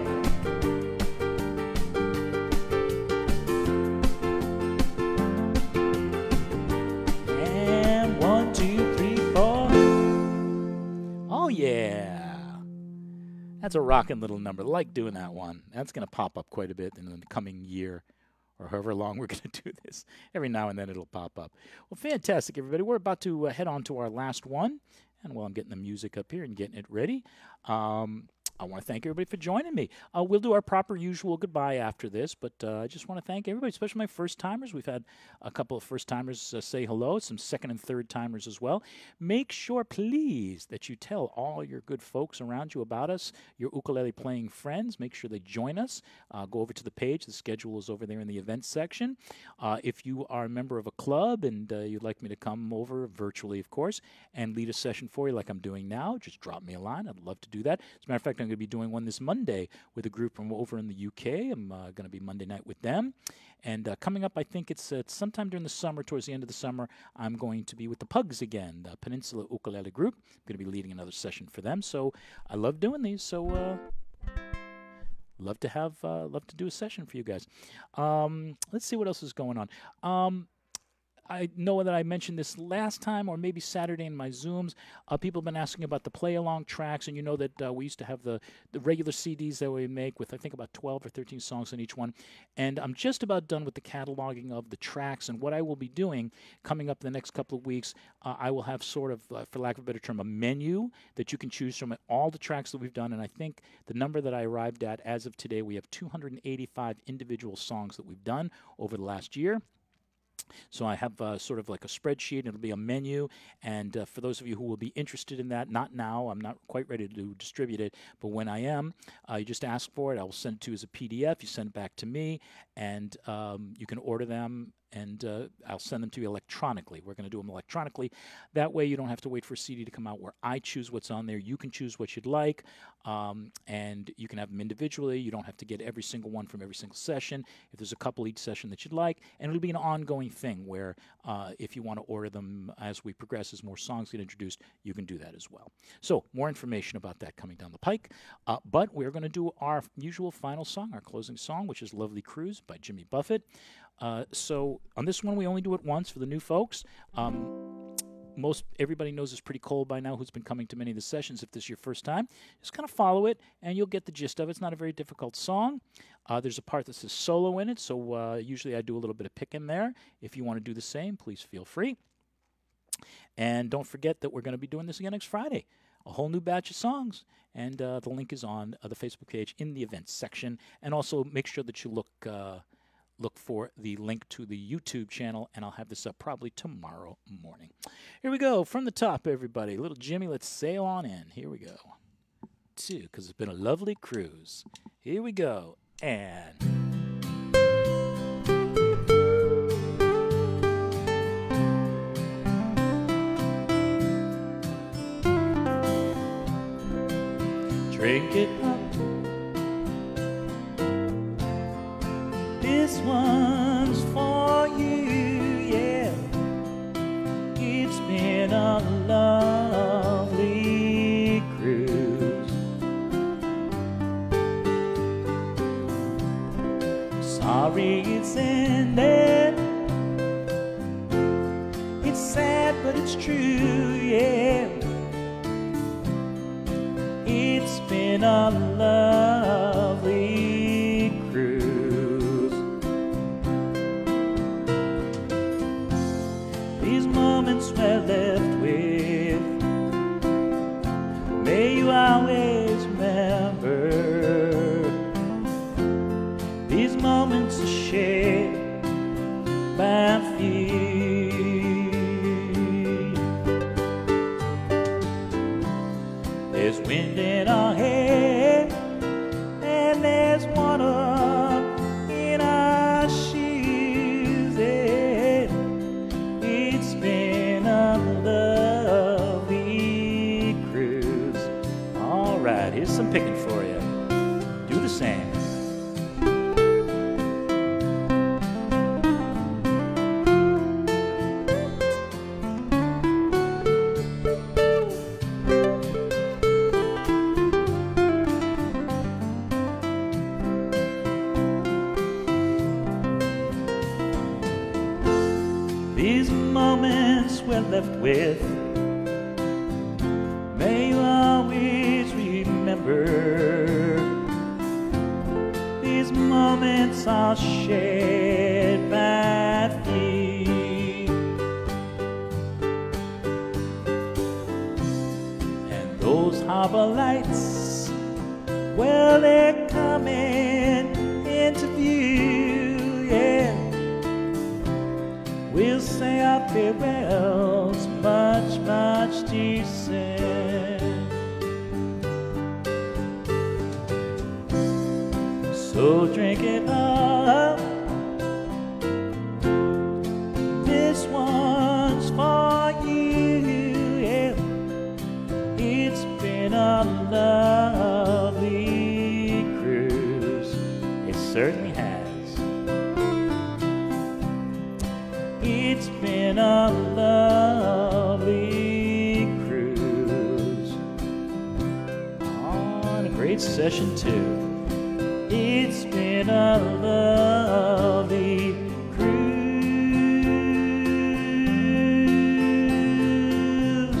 Yeah, that's a rocking little number. I like doing that one. That's going to pop up quite a bit in the coming year or however long we're going to do this. Every now and then it'll pop up. Well, fantastic, everybody. We're about to uh, head on to our last one. And while I'm getting the music up here and getting it ready, um, I want to thank everybody for joining me. Uh, we'll do our proper usual goodbye after this, but uh, I just want to thank everybody, especially my first-timers. We've had a couple of first-timers uh, say hello, some second- and third-timers as well. Make sure, please, that you tell all your good folks around you about us, your ukulele-playing friends. Make sure they join us. Uh, go over to the page. The schedule is over there in the events section. Uh, if you are a member of a club and uh, you'd like me to come over, virtually, of course, and lead a session for you like I'm doing now, just drop me a line. I'd love to do that. As a matter of fact, I'm going to be doing one this Monday with a group from over in the U K. I'm uh, going to be Monday night with them. And uh, coming up, I think it's, uh, it's sometime during the summer, towards the end of the summer, I'm going to be with the Pugs again, the Peninsula Ukulele Group. I'm going to be leading another session for them. So I love doing these. So uh, love to have, uh, love to do a session for you guys. Um, let's see what else is going on. Um, I know that I mentioned this last time or maybe Saturday in my Zooms. Uh, people have been asking about the play-along tracks, and you know that uh, we used to have the, the regular C Ds that we make with, I think, about twelve or thirteen songs on each one. And I'm just about done with the cataloging of the tracks, and what I will be doing coming up in the next couple of weeks, uh, I will have sort of, uh, for lack of a better term, a menu that you can choose from all the tracks that we've done. And I think the number that I arrived at as of today, we have two hundred eighty-five individual songs that we've done over the last year. So I have uh, sort of like a spreadsheet. It'll be a menu. And uh, for those of you who will be interested in that, not now, I'm not quite ready to distribute it, but when I am, uh, you just ask for it. I will send it to you as a P D F. You send it back to me, and um, you can order them, and uh, I'll send them to you electronically. We're going to do them electronically. That way you don't have to wait for a C D to come out where I choose what's on there. You can choose what you'd like, um, and you can have them individually. You don't have to get every single one from every single session. If there's a couple each session that you'd like, and it'll be an ongoing thing where uh, if you want to order them as we progress, as more songs get introduced, you can do that as well. So more information about that coming down the pike. Uh, but we're going to do our usual final song, our closing song, which is Lovely Cruise by Jimmy Buffett. Uh, so on this one, we only do it once for the new folks. Um, most everybody knows it's pretty cold by now who's been coming to many of the sessions. If this is your first time, just kind of follow it, and you'll get the gist of it. It's not a very difficult song. Uh, there's a part that says solo in it, so uh, usually I do a little bit of picking there. If you want to do the same, please feel free. And don't forget that we're going to be doing this again next Friday. A whole new batch of songs. And uh, the link is on uh, the Facebook page in the events section. And also make sure that you look... Uh, Look for the link to the YouTube channel, and I'll have this up probably tomorrow morning. Here we go. From the top, everybody. Little Jimmy, let's sail on in. Here we go. Two, because it's been a lovely cruise. Here we go. And... drink it up, This one's for you, yeah. It's been a lovely cruise. Sorry it's ended. It's sad, but it's true, yeah. It's been a lovely cruise. These moments we're left with, may you always remember. These moments are shared by few. There's wind in our hair, and there's water in our shoes. Yeah. It's been a lovely cruise. All right, here's some picking for you. Do the same. These moments we're left with, may you always remember. These moments are shared by few, and those harbor lights, well, they're coming into view, yeah. We'll say our farewells much, much too soon. So drink it up. This one's for you, yeah. It's been a lovely cruise. It certainly has. It's been a lovely cruise on a great session too. It's been a lovely cruise.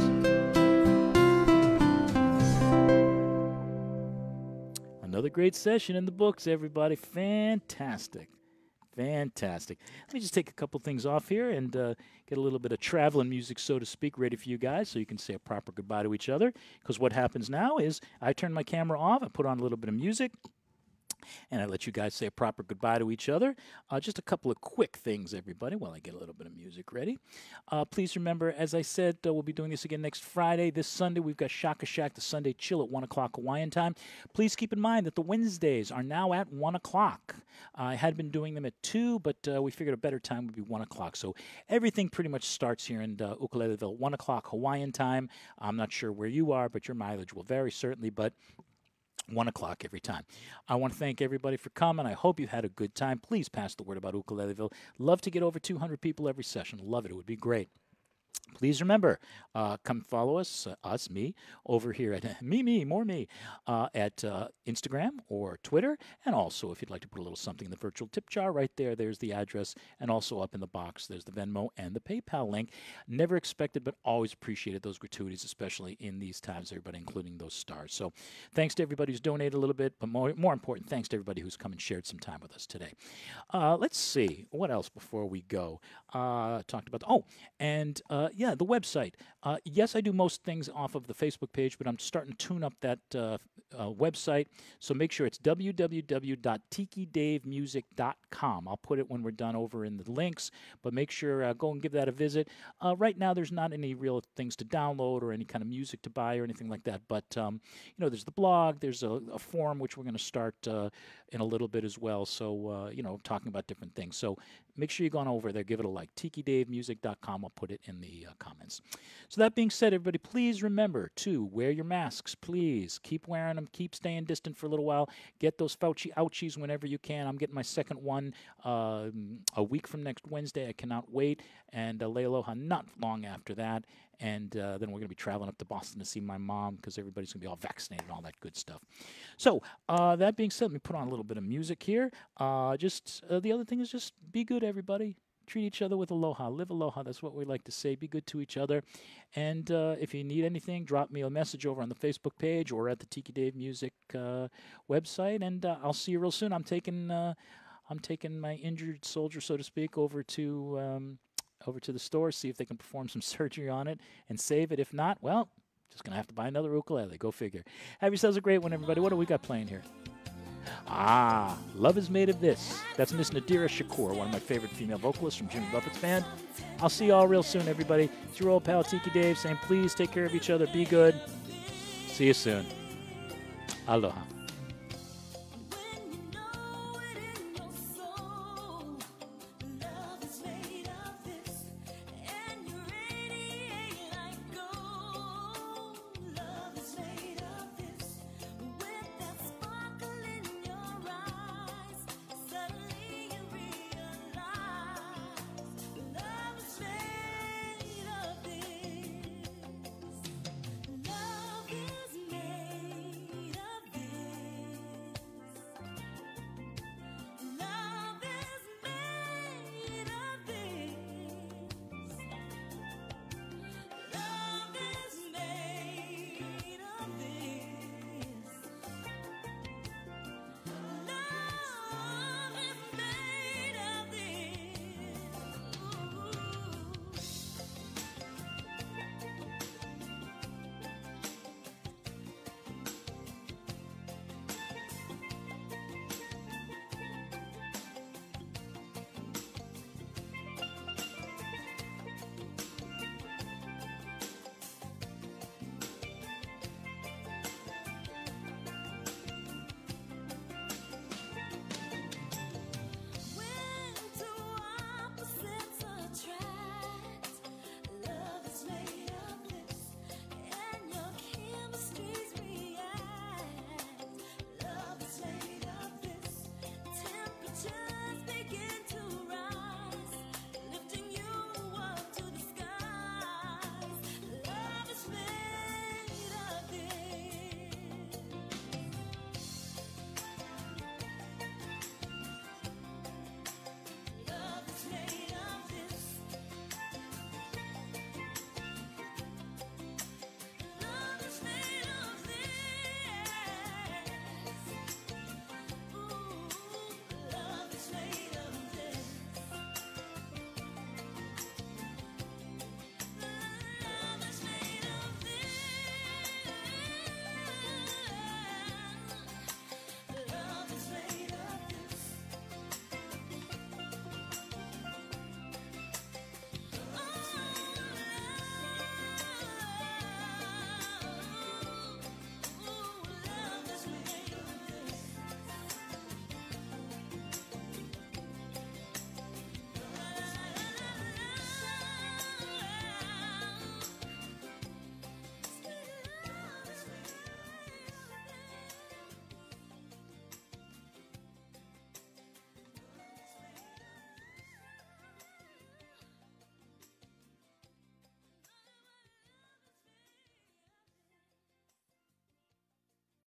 Another great session in the books, everybody. Fantastic. Fantastic. Let me just take a couple things off here and uh, get a little bit of traveling music, so to speak, ready for you guys so you can say a proper goodbye to each other. Because what happens now is I turn my camera off, I put on a little bit of music, and I let you guys say a proper goodbye to each other. Uh, just a couple of quick things, everybody, while I get a little bit of music ready. Uh, please remember, as I said, uh, we'll be doing this again next Friday. This Sunday, we've got Shaka Shack, the Sunday Chill at one o'clock Hawaiian time. Please keep in mind that the Wednesdays are now at one o'clock. I had been doing them at two, but uh, we figured a better time would be one o'clock. So everything pretty much starts here in uh, Ukuleleville, one o'clock Hawaiian time. I'm not sure where you are, but your mileage will vary, certainly, but one o'clock every time. I want to thank everybody for coming. I hope you had a good time. Please pass the word about Ukuleleville. Love to get over two hundred people every session. Love it. It would be great. Please remember, uh, come follow us, uh, us, me, over here at me, me, more me, uh, at uh, Instagram or Twitter. And also, if you'd like to put a little something in the virtual tip jar right there, there's the address. And also up in the box, there's the Venmo and the PayPal link. Never expected, but always appreciated those gratuities, especially in these times, everybody, including those stars. So thanks to everybody who's donated a little bit, but more, more important, thanks to everybody who's come and shared some time with us today. Uh, let's see, what else before we go? Uh, talked about, the, oh, and uh, yeah, the website. Uh, yes, I do most things off of the Facebook page, but I'm starting to tune up that uh, uh, website. So make sure it's w w w dot tiki dave music dot com. I'll put it when we're done over in the links, but make sure uh, go and give that a visit. Uh, right now, there's not any real things to download or any kind of music to buy or anything like that. But um, you know, there's the blog, there's a, a forum which we're going to start uh, in a little bit as well. So uh, you know, talking about different things. So make sure you go on over there, give it a like. tiki dave music dot com. I'll put it in the uh, comments. So that being said, everybody, please remember to wear your masks. Please keep wearing them. Keep staying distant for a little while. Get those Fauci ouchies whenever you can. I'm getting my second one uh, a week from next Wednesday. I cannot wait. And uh, lay aloha not long after that. And uh, then we're going to be traveling up to Boston to see my mom because everybody's going to be all vaccinated and all that good stuff. So uh, that being said, let me put on a little bit of music here. Uh, just uh, the other thing is just be good, everybody. Treat each other with aloha. Live aloha. That's what we like to say. Be good to each other. And uh, if you need anything, drop me a message over on the Facebook page or at the Tiki Dave Music uh, website. And uh, I'll see you real soon. I'm taking uh, I'm taking my injured soldier, so to speak, over to um, over to the store, see if they can perform some surgery on it and save it. If not, well, just going to have to buy another ukulele. Go figure. Have yourselves a great one, everybody. What do we got playing here? Ah, Love Is Made of This. That's Miss Nadira Shakur, one of my favorite female vocalists from Jimmy Buffett's band. I'll see you all real soon, everybody. It's your old pal Tiki Dave saying please take care of each other. Be good. See you soon. Aloha.